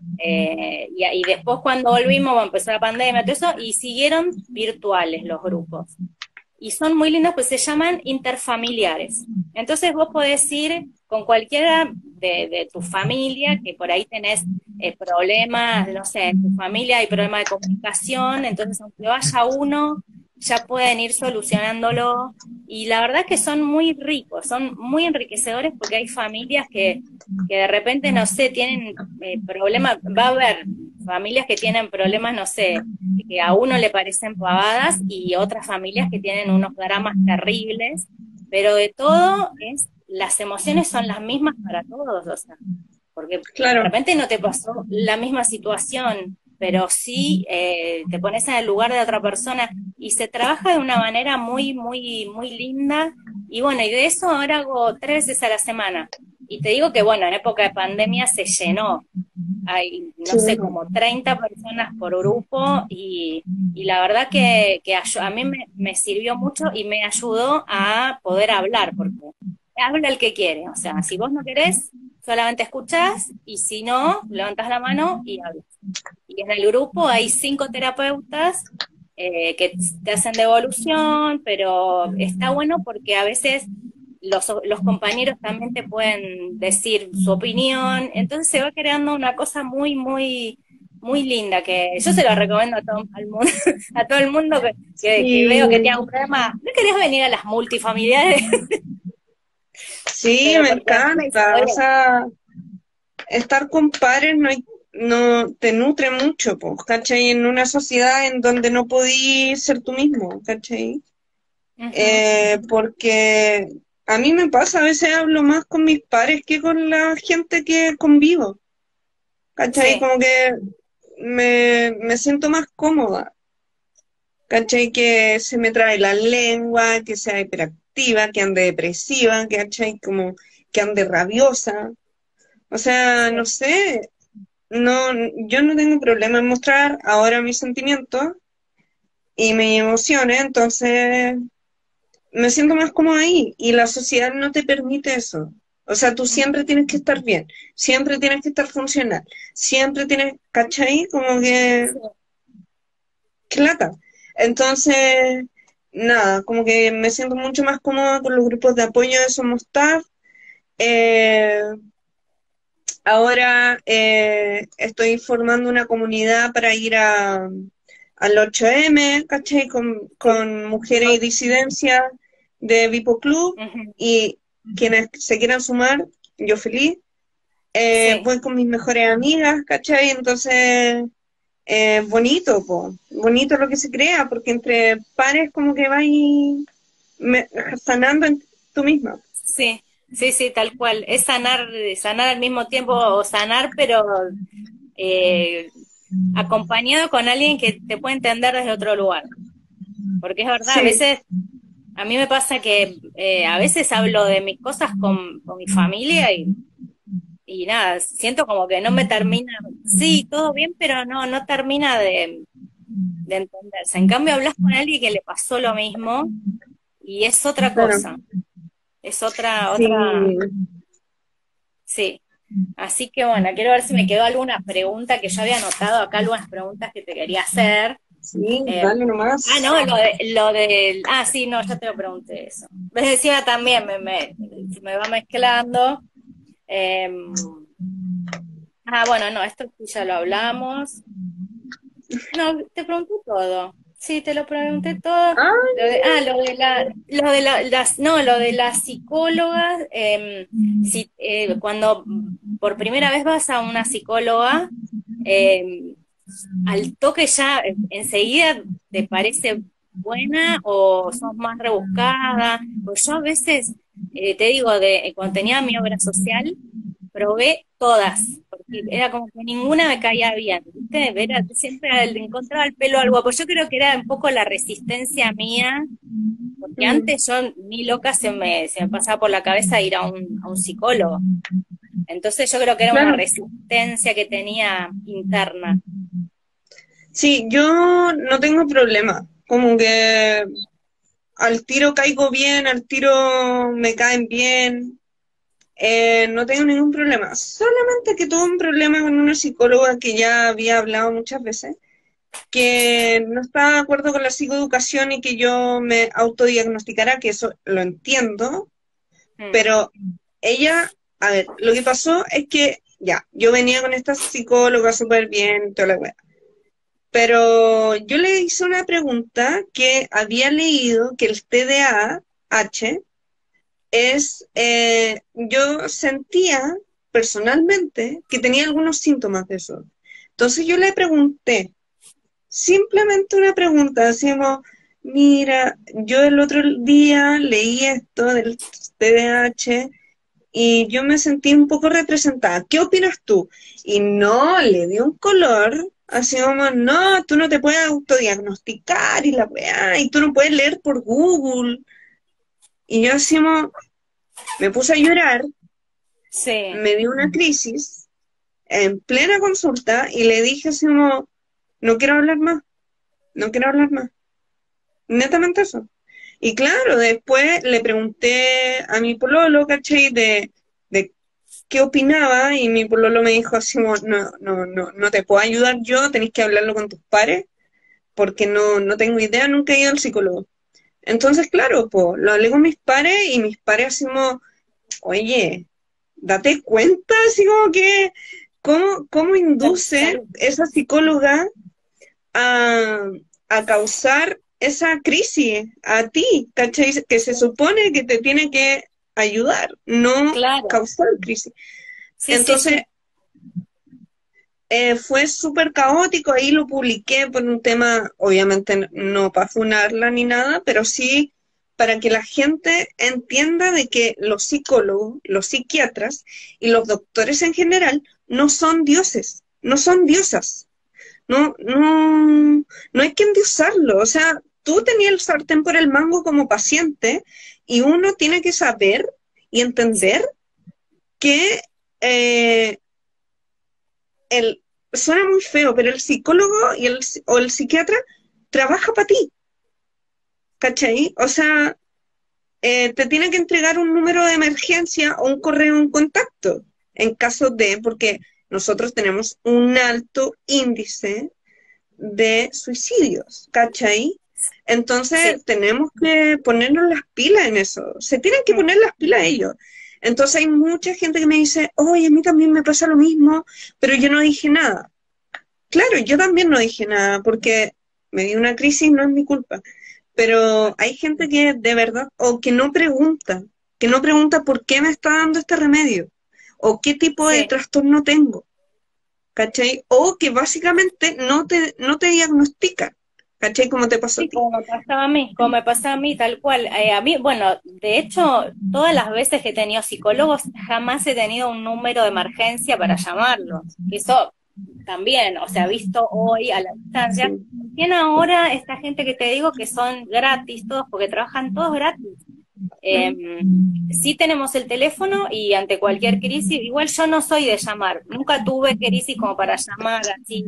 Eh, y, y después cuando volvimos, bueno, empezó la pandemia, todo eso, y siguieron virtuales los grupos y son muy lindos, pues se llaman interfamiliares. Entonces vos podés ir con cualquiera de, de tu familia, que por ahí tenés eh, problemas, no sé, en tu familia hay problemas de comunicación, entonces aunque vaya uno, ya pueden ir solucionándolo. Y la verdad que son muy ricos, son muy enriquecedores porque hay familias que, que de repente, no sé, tienen eh, problemas, va a haber familias que tienen problemas, no sé, que a uno le parecen pavadas y otras familias que tienen unos dramas terribles, pero de todo es, las emociones son las mismas para todos, o sea, porque de claro. repente no te pasó la misma situación, pero sí eh, te pones en el lugar de otra persona y se trabaja de una manera muy, muy, muy linda. Y bueno, y de eso ahora hago tres veces a la semana. Y te digo que bueno, en época de pandemia se llenó, hay, no Sí, sé, como treinta personas por grupo y, y la verdad que, que a, a mí me, me sirvió mucho y me ayudó a poder hablar, porque habla el que quiere, o sea, si vos no querés, solamente escuchás y si no, levantás la mano y hablas. Y en el grupo hay cinco terapeutas eh, que te hacen devolución, pero está bueno porque a veces los, los compañeros también te pueden decir su opinión, entonces se va creando una cosa muy, muy, muy linda que yo se lo recomiendo a todo el mundo, a todo el mundo que, que, que veo que tiene sí, un problema. ¿No querés venir a las multifamiliares? sí, Pero me porque a mí me hizo encanta. O bien. sea, estar con pares no, hay- no te nutre mucho, pues, ¿cachai? En una sociedad en donde no podís ser tú mismo, ¿cachai? Ujú. eh, porque a mí me pasa, a veces hablo más con mis pares que con la gente que convivo, ¿cachai? Sí, Como que me, me siento más cómoda, ¿cachai? Que se me trae la lengua, que sea hiperactiva, que ande depresiva, ¿cachai? Como que ande rabiosa. O sea, no sí. sé, no, yo no tengo problema en mostrar ahora mis sentimientos y mis emociones, entonces me siento más cómoda ahí y la sociedad no te permite eso. O sea, tú siempre Ujú. tienes que estar bien, siempre tienes que estar funcional, siempre tienes, ¿cachai? Como que, Sí. qué lata. Entonces, nada, como que me siento mucho más cómoda con los grupos de apoyo de Somos T A F. Eh, Ahora eh, estoy formando una comunidad para ir a, al ocho eme, ¿cachai? Con, Sí. con mujeres y disidencias de Vipo Club Ujú. y quienes se quieran sumar, yo feliz. Eh, Sí. voy con mis mejores amigas, ¿cachai? Entonces, eh, bonito, po. Bonito lo que se crea, porque entre pares como que vais me- sanando en tú misma. Sí, sí, sí, tal cual. Es sanar, sanar al mismo tiempo, o sanar, pero eh, acompañado con alguien que te puede entender desde otro lugar. Porque es verdad, a Sí, veces, a mí me pasa que eh, a veces hablo de mis cosas con, con mi familia y, y nada, siento como que no me termina, sí, todo bien, pero no, no termina de, de entenderse. En cambio, hablas con alguien que le pasó lo mismo y es otra claro. cosa, es otra, Sí, otra, sí. Así que bueno, quiero ver si me quedó alguna pregunta que yo había anotado acá, algunas preguntas que te quería hacer. sí, Eh, dale ah, nomás. no, lo de, lo del, ah, sí, no, ya te lo pregunté eso. Ves, decía también, me, me, me va mezclando. Eh, ah, bueno, no, esto sí ya lo hablamos. No, te pregunté todo. Sí, te lo pregunté todo. Ah, Lo de, ah, lo de la, lo de la, las, no, lo de las psicólogas, eh, si, eh, cuando por primera vez vas a una psicóloga, eh, al toque ya eh, enseguida te parece buena o sos más rebuscada. Pues yo a veces, eh, te digo, de cuando tenía mi obra social, probé todas, porque era como que ninguna me caía bien, ¿viste? Era, siempre le encontraba el pelo algo, pues yo creo que era un poco la resistencia mía, porque mm, antes yo ni loca se me, se me pasaba por la cabeza ir a un, a un psicólogo. Entonces yo creo que era una claro. resistencia que tenía interna. Sí, yo no tengo problema. Como que al tiro caigo bien, al tiro me caen bien. Eh, no tengo ningún problema. Solamente que tuve un problema con una psicóloga que ya había hablado muchas veces, que no estaba de acuerdo con la psicoeducación y que yo me autodiagnosticara, que eso lo entiendo, Mm, pero ella, a ver, lo que pasó es que ya, yo venía con esta psicóloga súper bien, toda la wea. Pero yo le hice una pregunta que había leído que el T D A H es, eh, yo sentía personalmente que tenía algunos síntomas de eso. Entonces yo le pregunté, simplemente una pregunta, decimos, mira, yo el otro día leí esto del T D A H y yo me sentí un poco representada. ¿Qué opinas tú? Y no, le dio un color, así como, no, tú no te puedes autodiagnosticar y la weá, y tú no puedes leer por Google. Y yo así como, me puse a llorar, sí, me dio una crisis en plena consulta y le dije así como, no quiero hablar más, no quiero hablar más. Netamente eso. Y claro, después le pregunté a mi pololo, ¿cachai? De, de qué opinaba y mi pololo me dijo así, como, no, no, no, no te puedo ayudar yo, tenés que hablarlo con tus pares, porque no, no tengo idea, nunca he ido al psicólogo. Entonces, claro, pues, lo hablé con mis pares y mis pares así como, oye, date cuenta, así como que, ¿cómo, cómo induce salud. esa psicóloga a, a causar esa crisis a ti, ¿cachai? Que se supone que te tiene que ayudar, no Claro, causar crisis. sí, sí, Entonces, sí. eh, fue súper caótico, ahí lo publiqué por un tema, obviamente no para funarla ni nada, pero sí para que la gente entienda de que los psicólogos, los psiquiatras y los doctores en general no son dioses, no son diosas. No, no, no hay que endiosarlo. O sea, tú tenías el sartén por el mango como paciente y uno tiene que saber y entender que eh, el, suena muy feo, pero el psicólogo y el, o el psiquiatra trabaja para ti, ¿cachai? O sea, eh, te tiene que entregar un número de emergencia o un correo, un contacto, en caso de, porque nosotros tenemos un alto índice de suicidios, ¿cachai? Entonces Sí. tenemos que ponernos las pilas en eso, se tienen que poner las pilas ellos. Entonces hay mucha gente que me dice, oye, a mí también me pasa lo mismo, pero yo no dije nada. Claro, yo también no dije nada, porque me dio una crisis, no es mi culpa. Pero hay gente que de verdad, o que no pregunta, que no pregunta por qué me está dando este remedio, o qué tipo de Sí. trastorno tengo, ¿cachai? O que básicamente no te, no te diagnostican, ¿cachai? Como te pasó a Sí, ti. como me pasaba a mí, como me pasaba a mí, tal cual. Eh, a mí, bueno, de hecho, todas las veces que he tenido psicólogos, jamás he tenido un número de emergencia para llamarlos. Eso también, o sea, visto hoy a la distancia, Sí. tiene ahora esta gente que te digo que son gratis todos, porque trabajan todos gratis. Eh, Mm. sí tenemos el teléfono y ante cualquier crisis, igual yo no soy de llamar, nunca tuve crisis como para llamar así,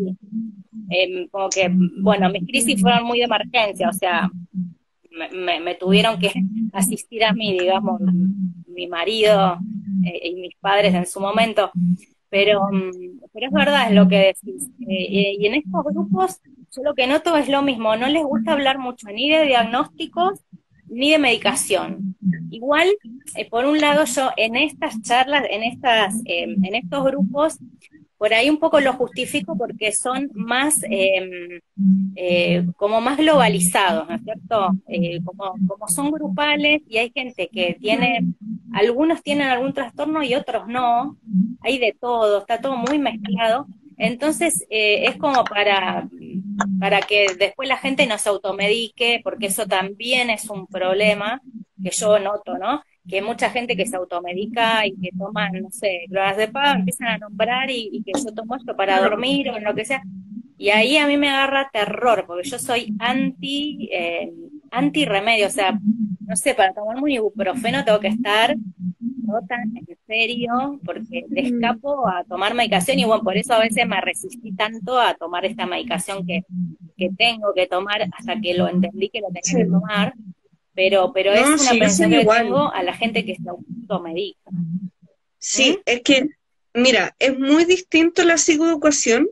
eh, como que, bueno, mis crisis fueron muy de emergencia, o sea, me, me, me tuvieron que asistir a mí, digamos, mi marido eh, y mis padres en su momento, pero, mm, pero es verdad, es lo que decís. Eh, y en estos grupos, yo lo que noto es lo mismo, no les gusta hablar mucho ni de diagnósticos ni de medicación. Igual, eh, por un lado, yo en estas charlas, en estas, eh, en estos grupos, por ahí un poco lo justifico porque son más, eh, eh, como más globalizados, ¿no es cierto? Eh, como, como son grupales y hay gente que tiene, algunos tienen algún trastorno y otros no, hay de todo, está todo muy mezclado, entonces eh, es como para, para que después la gente no se automedique, porque eso también es un problema que yo noto, ¿no? Que hay mucha gente que se automedica y que toma, no sé, clorazepam, empiezan a nombrar y, y que yo tomo esto para dormir o lo que sea, y ahí a mí me agarra terror, porque yo soy anti, eh, anti remedio, o sea, no sé, para tomar un ibuprofeno tengo que estar rota en serio, porque le escapo a tomar medicación y bueno, por eso a veces me resistí tanto a tomar esta medicación que, que tengo que tomar hasta que lo entendí que lo tenía Sí. que tomar, pero, pero es No, una sí, yo aprehensión soy que le igual. tengo a la gente que se automedica. ¿Mm? Sí, es que, mira, es muy distinto la psicoeducación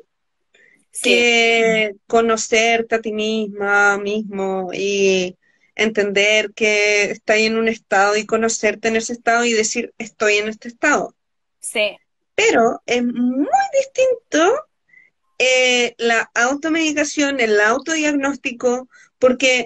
Sí, que conocerte a ti misma, mismo y entender que estás en un estado y conocerte en ese estado y decir estoy en este estado. sí, Pero es muy distinto eh, la automedicación, el autodiagnóstico, porque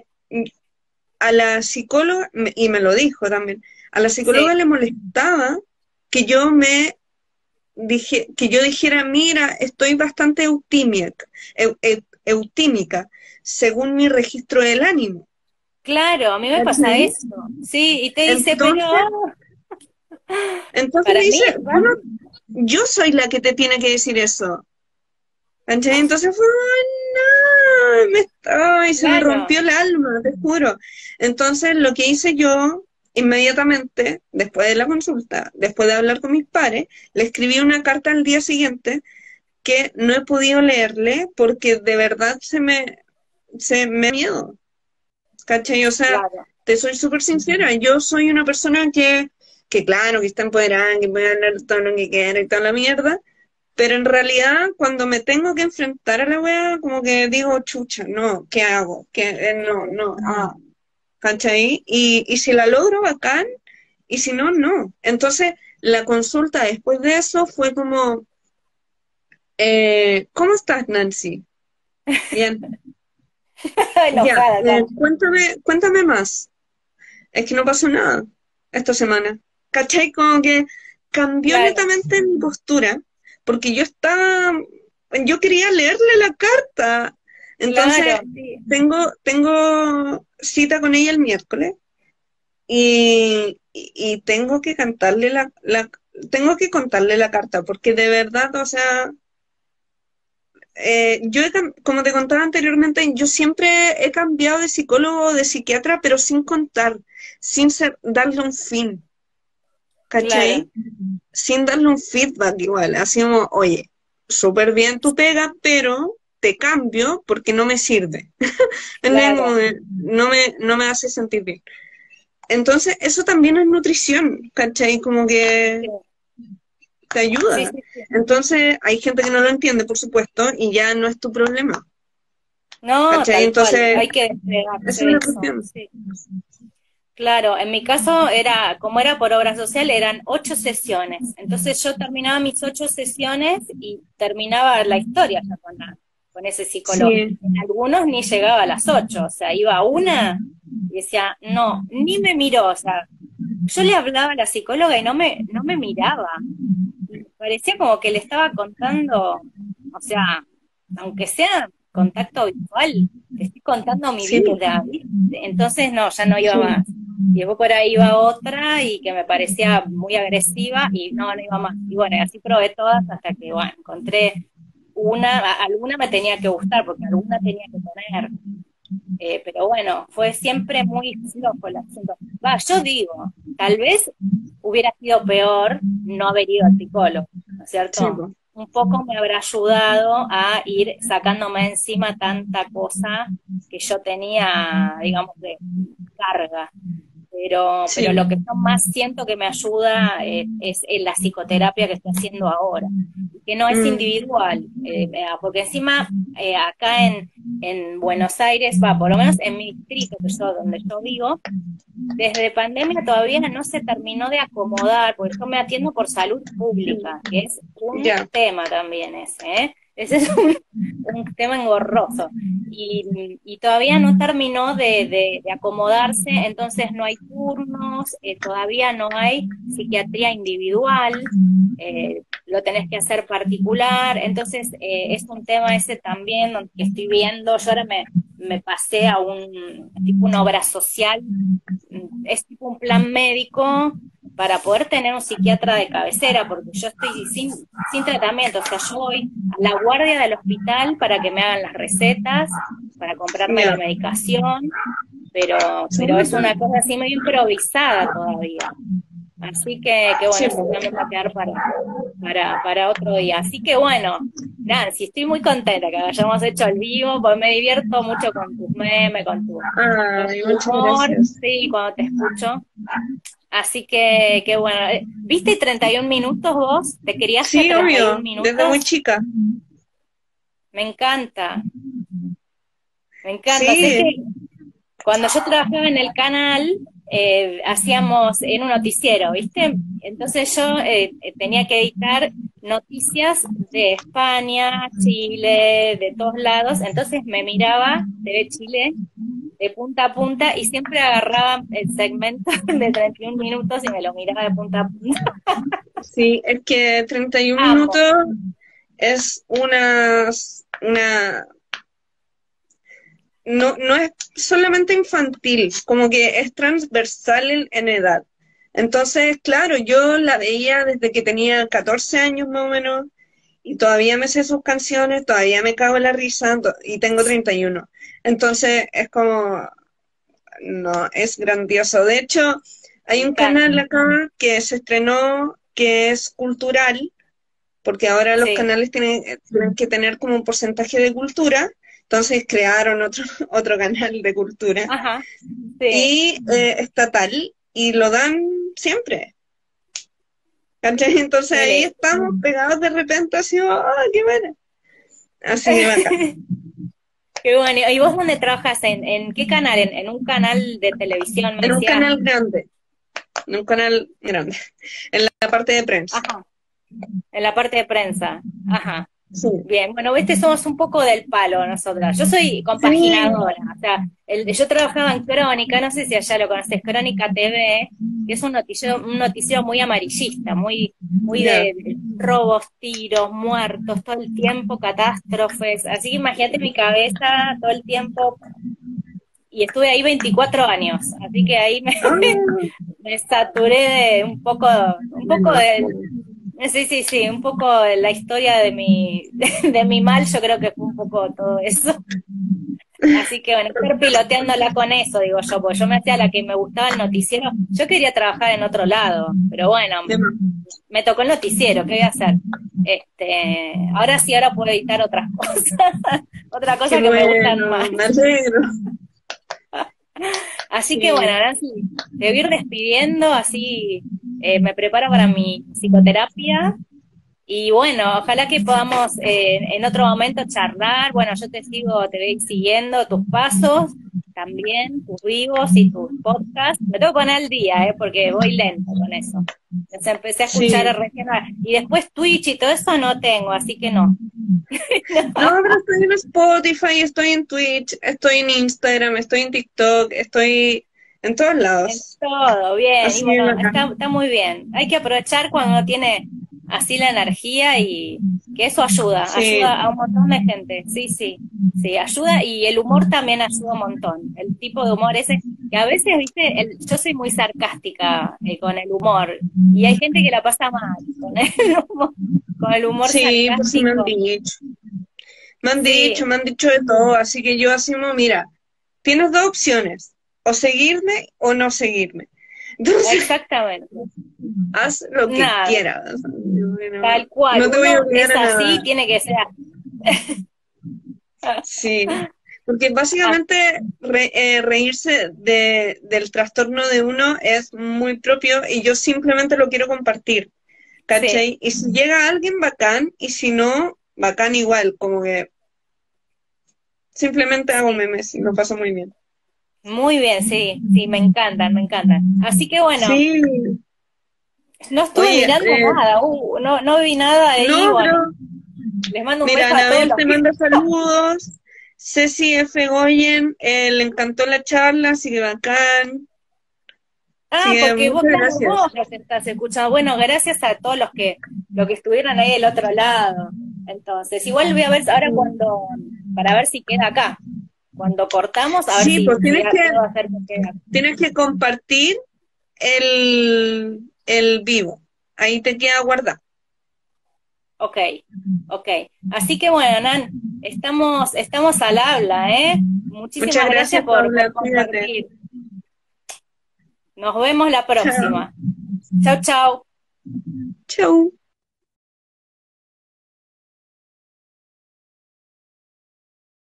a la psicóloga, me- y me lo dijo también, a la psicóloga sí, le molestaba que yo me dije, que yo dijera, mira, estoy bastante eutímica, eu- eu- eutímica, según mi registro del ánimo. claro, a mí me pasa ¿Cachai? eso. Sí, y te dice, pero Entonces, entonces para me mí dice, es bueno, raro. yo soy la que te tiene que decir eso. ¿Cachai? Entonces fue, "Ay, no, me estaba, y se me Claro, rompió el alma, te juro". Entonces lo que hice yo, inmediatamente, después de la consulta, después de hablar con mis pares, le escribí una carta al día siguiente que no he podido leerle porque de verdad se me, se me da miedo, ¿cachai? O sea, claro. te soy súper sincera, yo soy una persona que, que claro, que está empoderada, que puede hablar todo lo que quiera y toda la mierda, pero en realidad cuando me tengo que enfrentar a la wea, como que digo, chucha, no, ¿qué hago? ¿Qué, eh, no, no, ah, ¿cachai? Y, y si la logro, bacán, y si no, no. Entonces, la consulta después de eso fue como, eh, ¿cómo estás, Nancy? Bien. Ya, Enojada, eh, claro. cuéntame, cuéntame más. Es que no pasó nada esta semana. ¿Cachai? Como que cambió Claro, netamente mi postura, porque yo estaba, yo quería leerle la carta. Entonces, claro, sí. tengo, tengo cita con ella el miércoles y, y, y tengo que cantarle la, la, tengo que contarle la carta, porque de verdad, o sea, eh, yo, he cam- como te contaba anteriormente, yo siempre he cambiado de psicólogo o de psiquiatra, pero sin contar, sin ser, darle un fin, Claro, ¿cachai? Sin darle un feedback igual, así como, oye, súper bien tu pega, pero te cambio porque no me sirve. ¿Entiendes? Como claro. que no me, no me hace sentir bien. Entonces, eso también es nutrición, ¿cachai? Como Sí, que te sí, ayuda. sí, sí. Entonces, hay gente que no lo entiende, por supuesto, y ya no es tu problema, No, ¿cachai? tal cual, Entonces, hay que esa despegarse es de la eso. cuestión. Sí. Claro, en mi caso era, como era por obra social, eran ocho sesiones. Entonces yo terminaba mis ocho sesiones y terminaba la historia ya con, la- con ese psicólogo. Sí, En algunos ni llegaba a las ocho, o sea, iba a una y decía, no, ni me miró, o sea, yo le hablaba a la psicóloga y no me, no me miraba. Y parecía como que le estaba contando, o sea, aunque sea contacto visual, te estoy contando mi sí, po. vida, ¿viste? Entonces no, ya no iba Sí. más. Y después por ahí iba otra y que me parecía muy agresiva y no, no iba más. Y bueno, y así probé todas hasta que, bueno, encontré una, a- alguna me tenía que gustar porque alguna tenía que tener. Eh, pero bueno, fue siempre muy flojo el asunto. Va, yo digo, tal vez hubiera sido peor no haber ido al psicólogo, ¿no es Sí, cierto? po. Un poco me habrá ayudado a ir sacándome encima tanta cosa que yo tenía, digamos, de carga. Pero, pero Sí. lo que yo más siento que me ayuda eh, es en la psicoterapia que estoy haciendo ahora, y que no es Mm, individual, eh, eh, porque encima eh, acá en, en Buenos Aires, va, por lo menos en mi distrito, que yo, donde yo vivo, desde pandemia todavía no se terminó de acomodar, porque yo me atiendo por salud pública, que es un ya. tema también ese, ¿eh? Ese es un, un tema engorroso. Y, y todavía no terminó de, de- de acomodarse, entonces no hay turnos, eh, todavía no hay psiquiatría individual, eh, lo tenés que hacer particular, entonces eh, es un tema ese también donde que estoy viendo, yo ahora me, me pasé a un tipo una obra social, es tipo un plan médico para poder tener un psiquiatra de cabecera, porque yo estoy sin, sin tratamiento, o sea, yo voy a la guardia del hospital para que me hagan las recetas, para comprarme la Ya. medicación, pero, Sí, pero es una cosa así medio improvisada todavía. Así que, que sí, bueno, eso po. también va a quedar para, para, para otro día. Así que bueno, Nancy, estoy muy contenta que hayamos hecho el vivo, porque me divierto mucho con tus memes, con tu, con Ay, tu muchas humor, gracias. sí, cuando te escucho. Así que, que bueno, eh, ¿viste treinta y un minutos vos? ¿Te criaste a Sí, treinta y un obvio, desde muy minutos? chica. Me encanta, me encanta. Sé Sí, que cuando yo trabajaba en el canal, eh, hacíamos en un noticiero, ¿viste? Entonces yo eh, eh, tenía que editar noticias de España, Chile, de todos lados. Entonces me miraba T V Chile de punta a punta y siempre agarraba el segmento de treinta y un minutos y me lo miraba de punta a punta. sí, es que treinta y un Amo. minutos es una, una, no, no es solamente infantil, como que es transversal en, en edad. Entonces, claro, yo la veía desde que tenía catorce años más o menos, y todavía me sé sus canciones, todavía me cago en la risa, to- y tengo treinta y uno. Entonces, es como, no, es grandioso. De hecho, Me hay un encanta. canal acá que se estrenó que es cultural, porque ahora los Sí, canales tienen, tienen que tener como un porcentaje de cultura, entonces crearon otro, otro canal de cultura ajá, sí, y eh, estatal y lo dan siempre. ¿Cachai? Entonces ahí mire. estamos pegados de repente así, ¡ah, qué bueno! Así que bacán. Qué bueno. ¿Y vos dónde trabajas? ¿En, en qué canal? ¿En, en un canal de televisión, me En un decías? canal grande, en un canal grande, en la parte de prensa. Ajá, en la parte de prensa. Ajá. Sí, Bien, bueno, viste, somos un poco del palo nosotras. Yo soy sí, compaginadora, o sea, el, yo trabajaba en Crónica, no sé si allá lo conoces, Crónica T V, que es un noticiero, un noticiero muy amarillista, muy, muy ya, de, de robos, tiros, muertos, todo el tiempo, catástrofes. Así que imagínate mi cabeza todo el tiempo y estuve ahí veinticuatro años, así que ahí me, Ah, me saturé de un poco, un de poco nuevo. del, sí, sí, sí, un poco de la historia de mi, de mi mal, yo creo que fue un poco todo eso. Así que bueno, estar piloteándola con eso, digo yo, porque yo me hacía la que me gustaba el noticiero. Yo quería trabajar en otro lado, pero bueno, De más. me tocó el noticiero, ¿qué voy a hacer? Este, ahora sí, ahora puedo editar otras cosas, otras Qué cosas que me gustan más. bueno, me alegro. Así que bueno, Sí, Nancy, te voy a ir despidiendo, así eh, me preparo para mi psicoterapia. Y bueno, ojalá que podamos eh, en otro momento charlar. Bueno, yo te sigo, te voy siguiendo tus pasos, también tus vivos y tus podcasts. Me tengo que poner al día, ¿eh? Porque voy lento con eso. Entonces empecé a escuchar sí. a recién. Y después Twitch y todo eso no tengo, así que no. No, pero estoy en Spotify, estoy en Twitch, estoy en Instagram, estoy en TikTok, estoy en todos En lados. todo, bien. Y Así es bueno, acá. está, está muy bien. Hay que aprovechar cuando uno tiene así la energía y que eso ayuda, Sí, ayuda a un montón de gente. Sí, sí, sí, ayuda y el humor también ayuda un montón. El tipo de humor ese, que a veces, viste, el, yo soy muy sarcástica eh, con el humor y hay gente que la pasa mal con el humor, con el humor sí, pues sí me han sarcástico. dicho. Me han Sí, dicho, me han dicho de todo, así que yo así no, mira, tienes dos opciones, o seguirme o no seguirme. Entonces, exactamente. haz lo que Nada, quieras. No, tal cual. no te voy a Uno obligar es a así, nada. tiene que ser. Sí, porque básicamente re- eh, reírse de, del trastorno de uno es muy propio y yo simplemente lo quiero compartir, Sí, ¿cachai? Y si llega alguien, bacán, y si no, bacán igual, como que simplemente hago sí. memes y lo paso muy bien. Muy bien, sí, sí, me encantan, me encantan. Así que bueno, Sí, no estuve oye, mirando eh, nada, uh, no, no vi nada ahí, no, bueno, pero les mando un mira, beso a todos Anabel los te que... manda saludos, Ceci F. Goyen, eh, le encantó la charla, así que bacán, así Ah, que porque vos, muchas claro, gracias. vos los estás escuchando. Bueno, gracias a todos los que, los que estuvieron ahí del otro lado. Entonces, igual voy a ver ahora cuando, para ver si queda acá. Cuando cortamos, a ver Sí, si, pues si tienes que, puedo hacer que quede acá. tienes que compartir el, el vivo. Ahí te queda guardado. Ok, ok. Así que bueno, Nan, estamos, estamos al habla, ¿eh? Muchas Muchísimas gracias gracias, por, por Paula. Cuídate. compartir. Nos vemos la Chao. próxima. Chau, chau. Chau.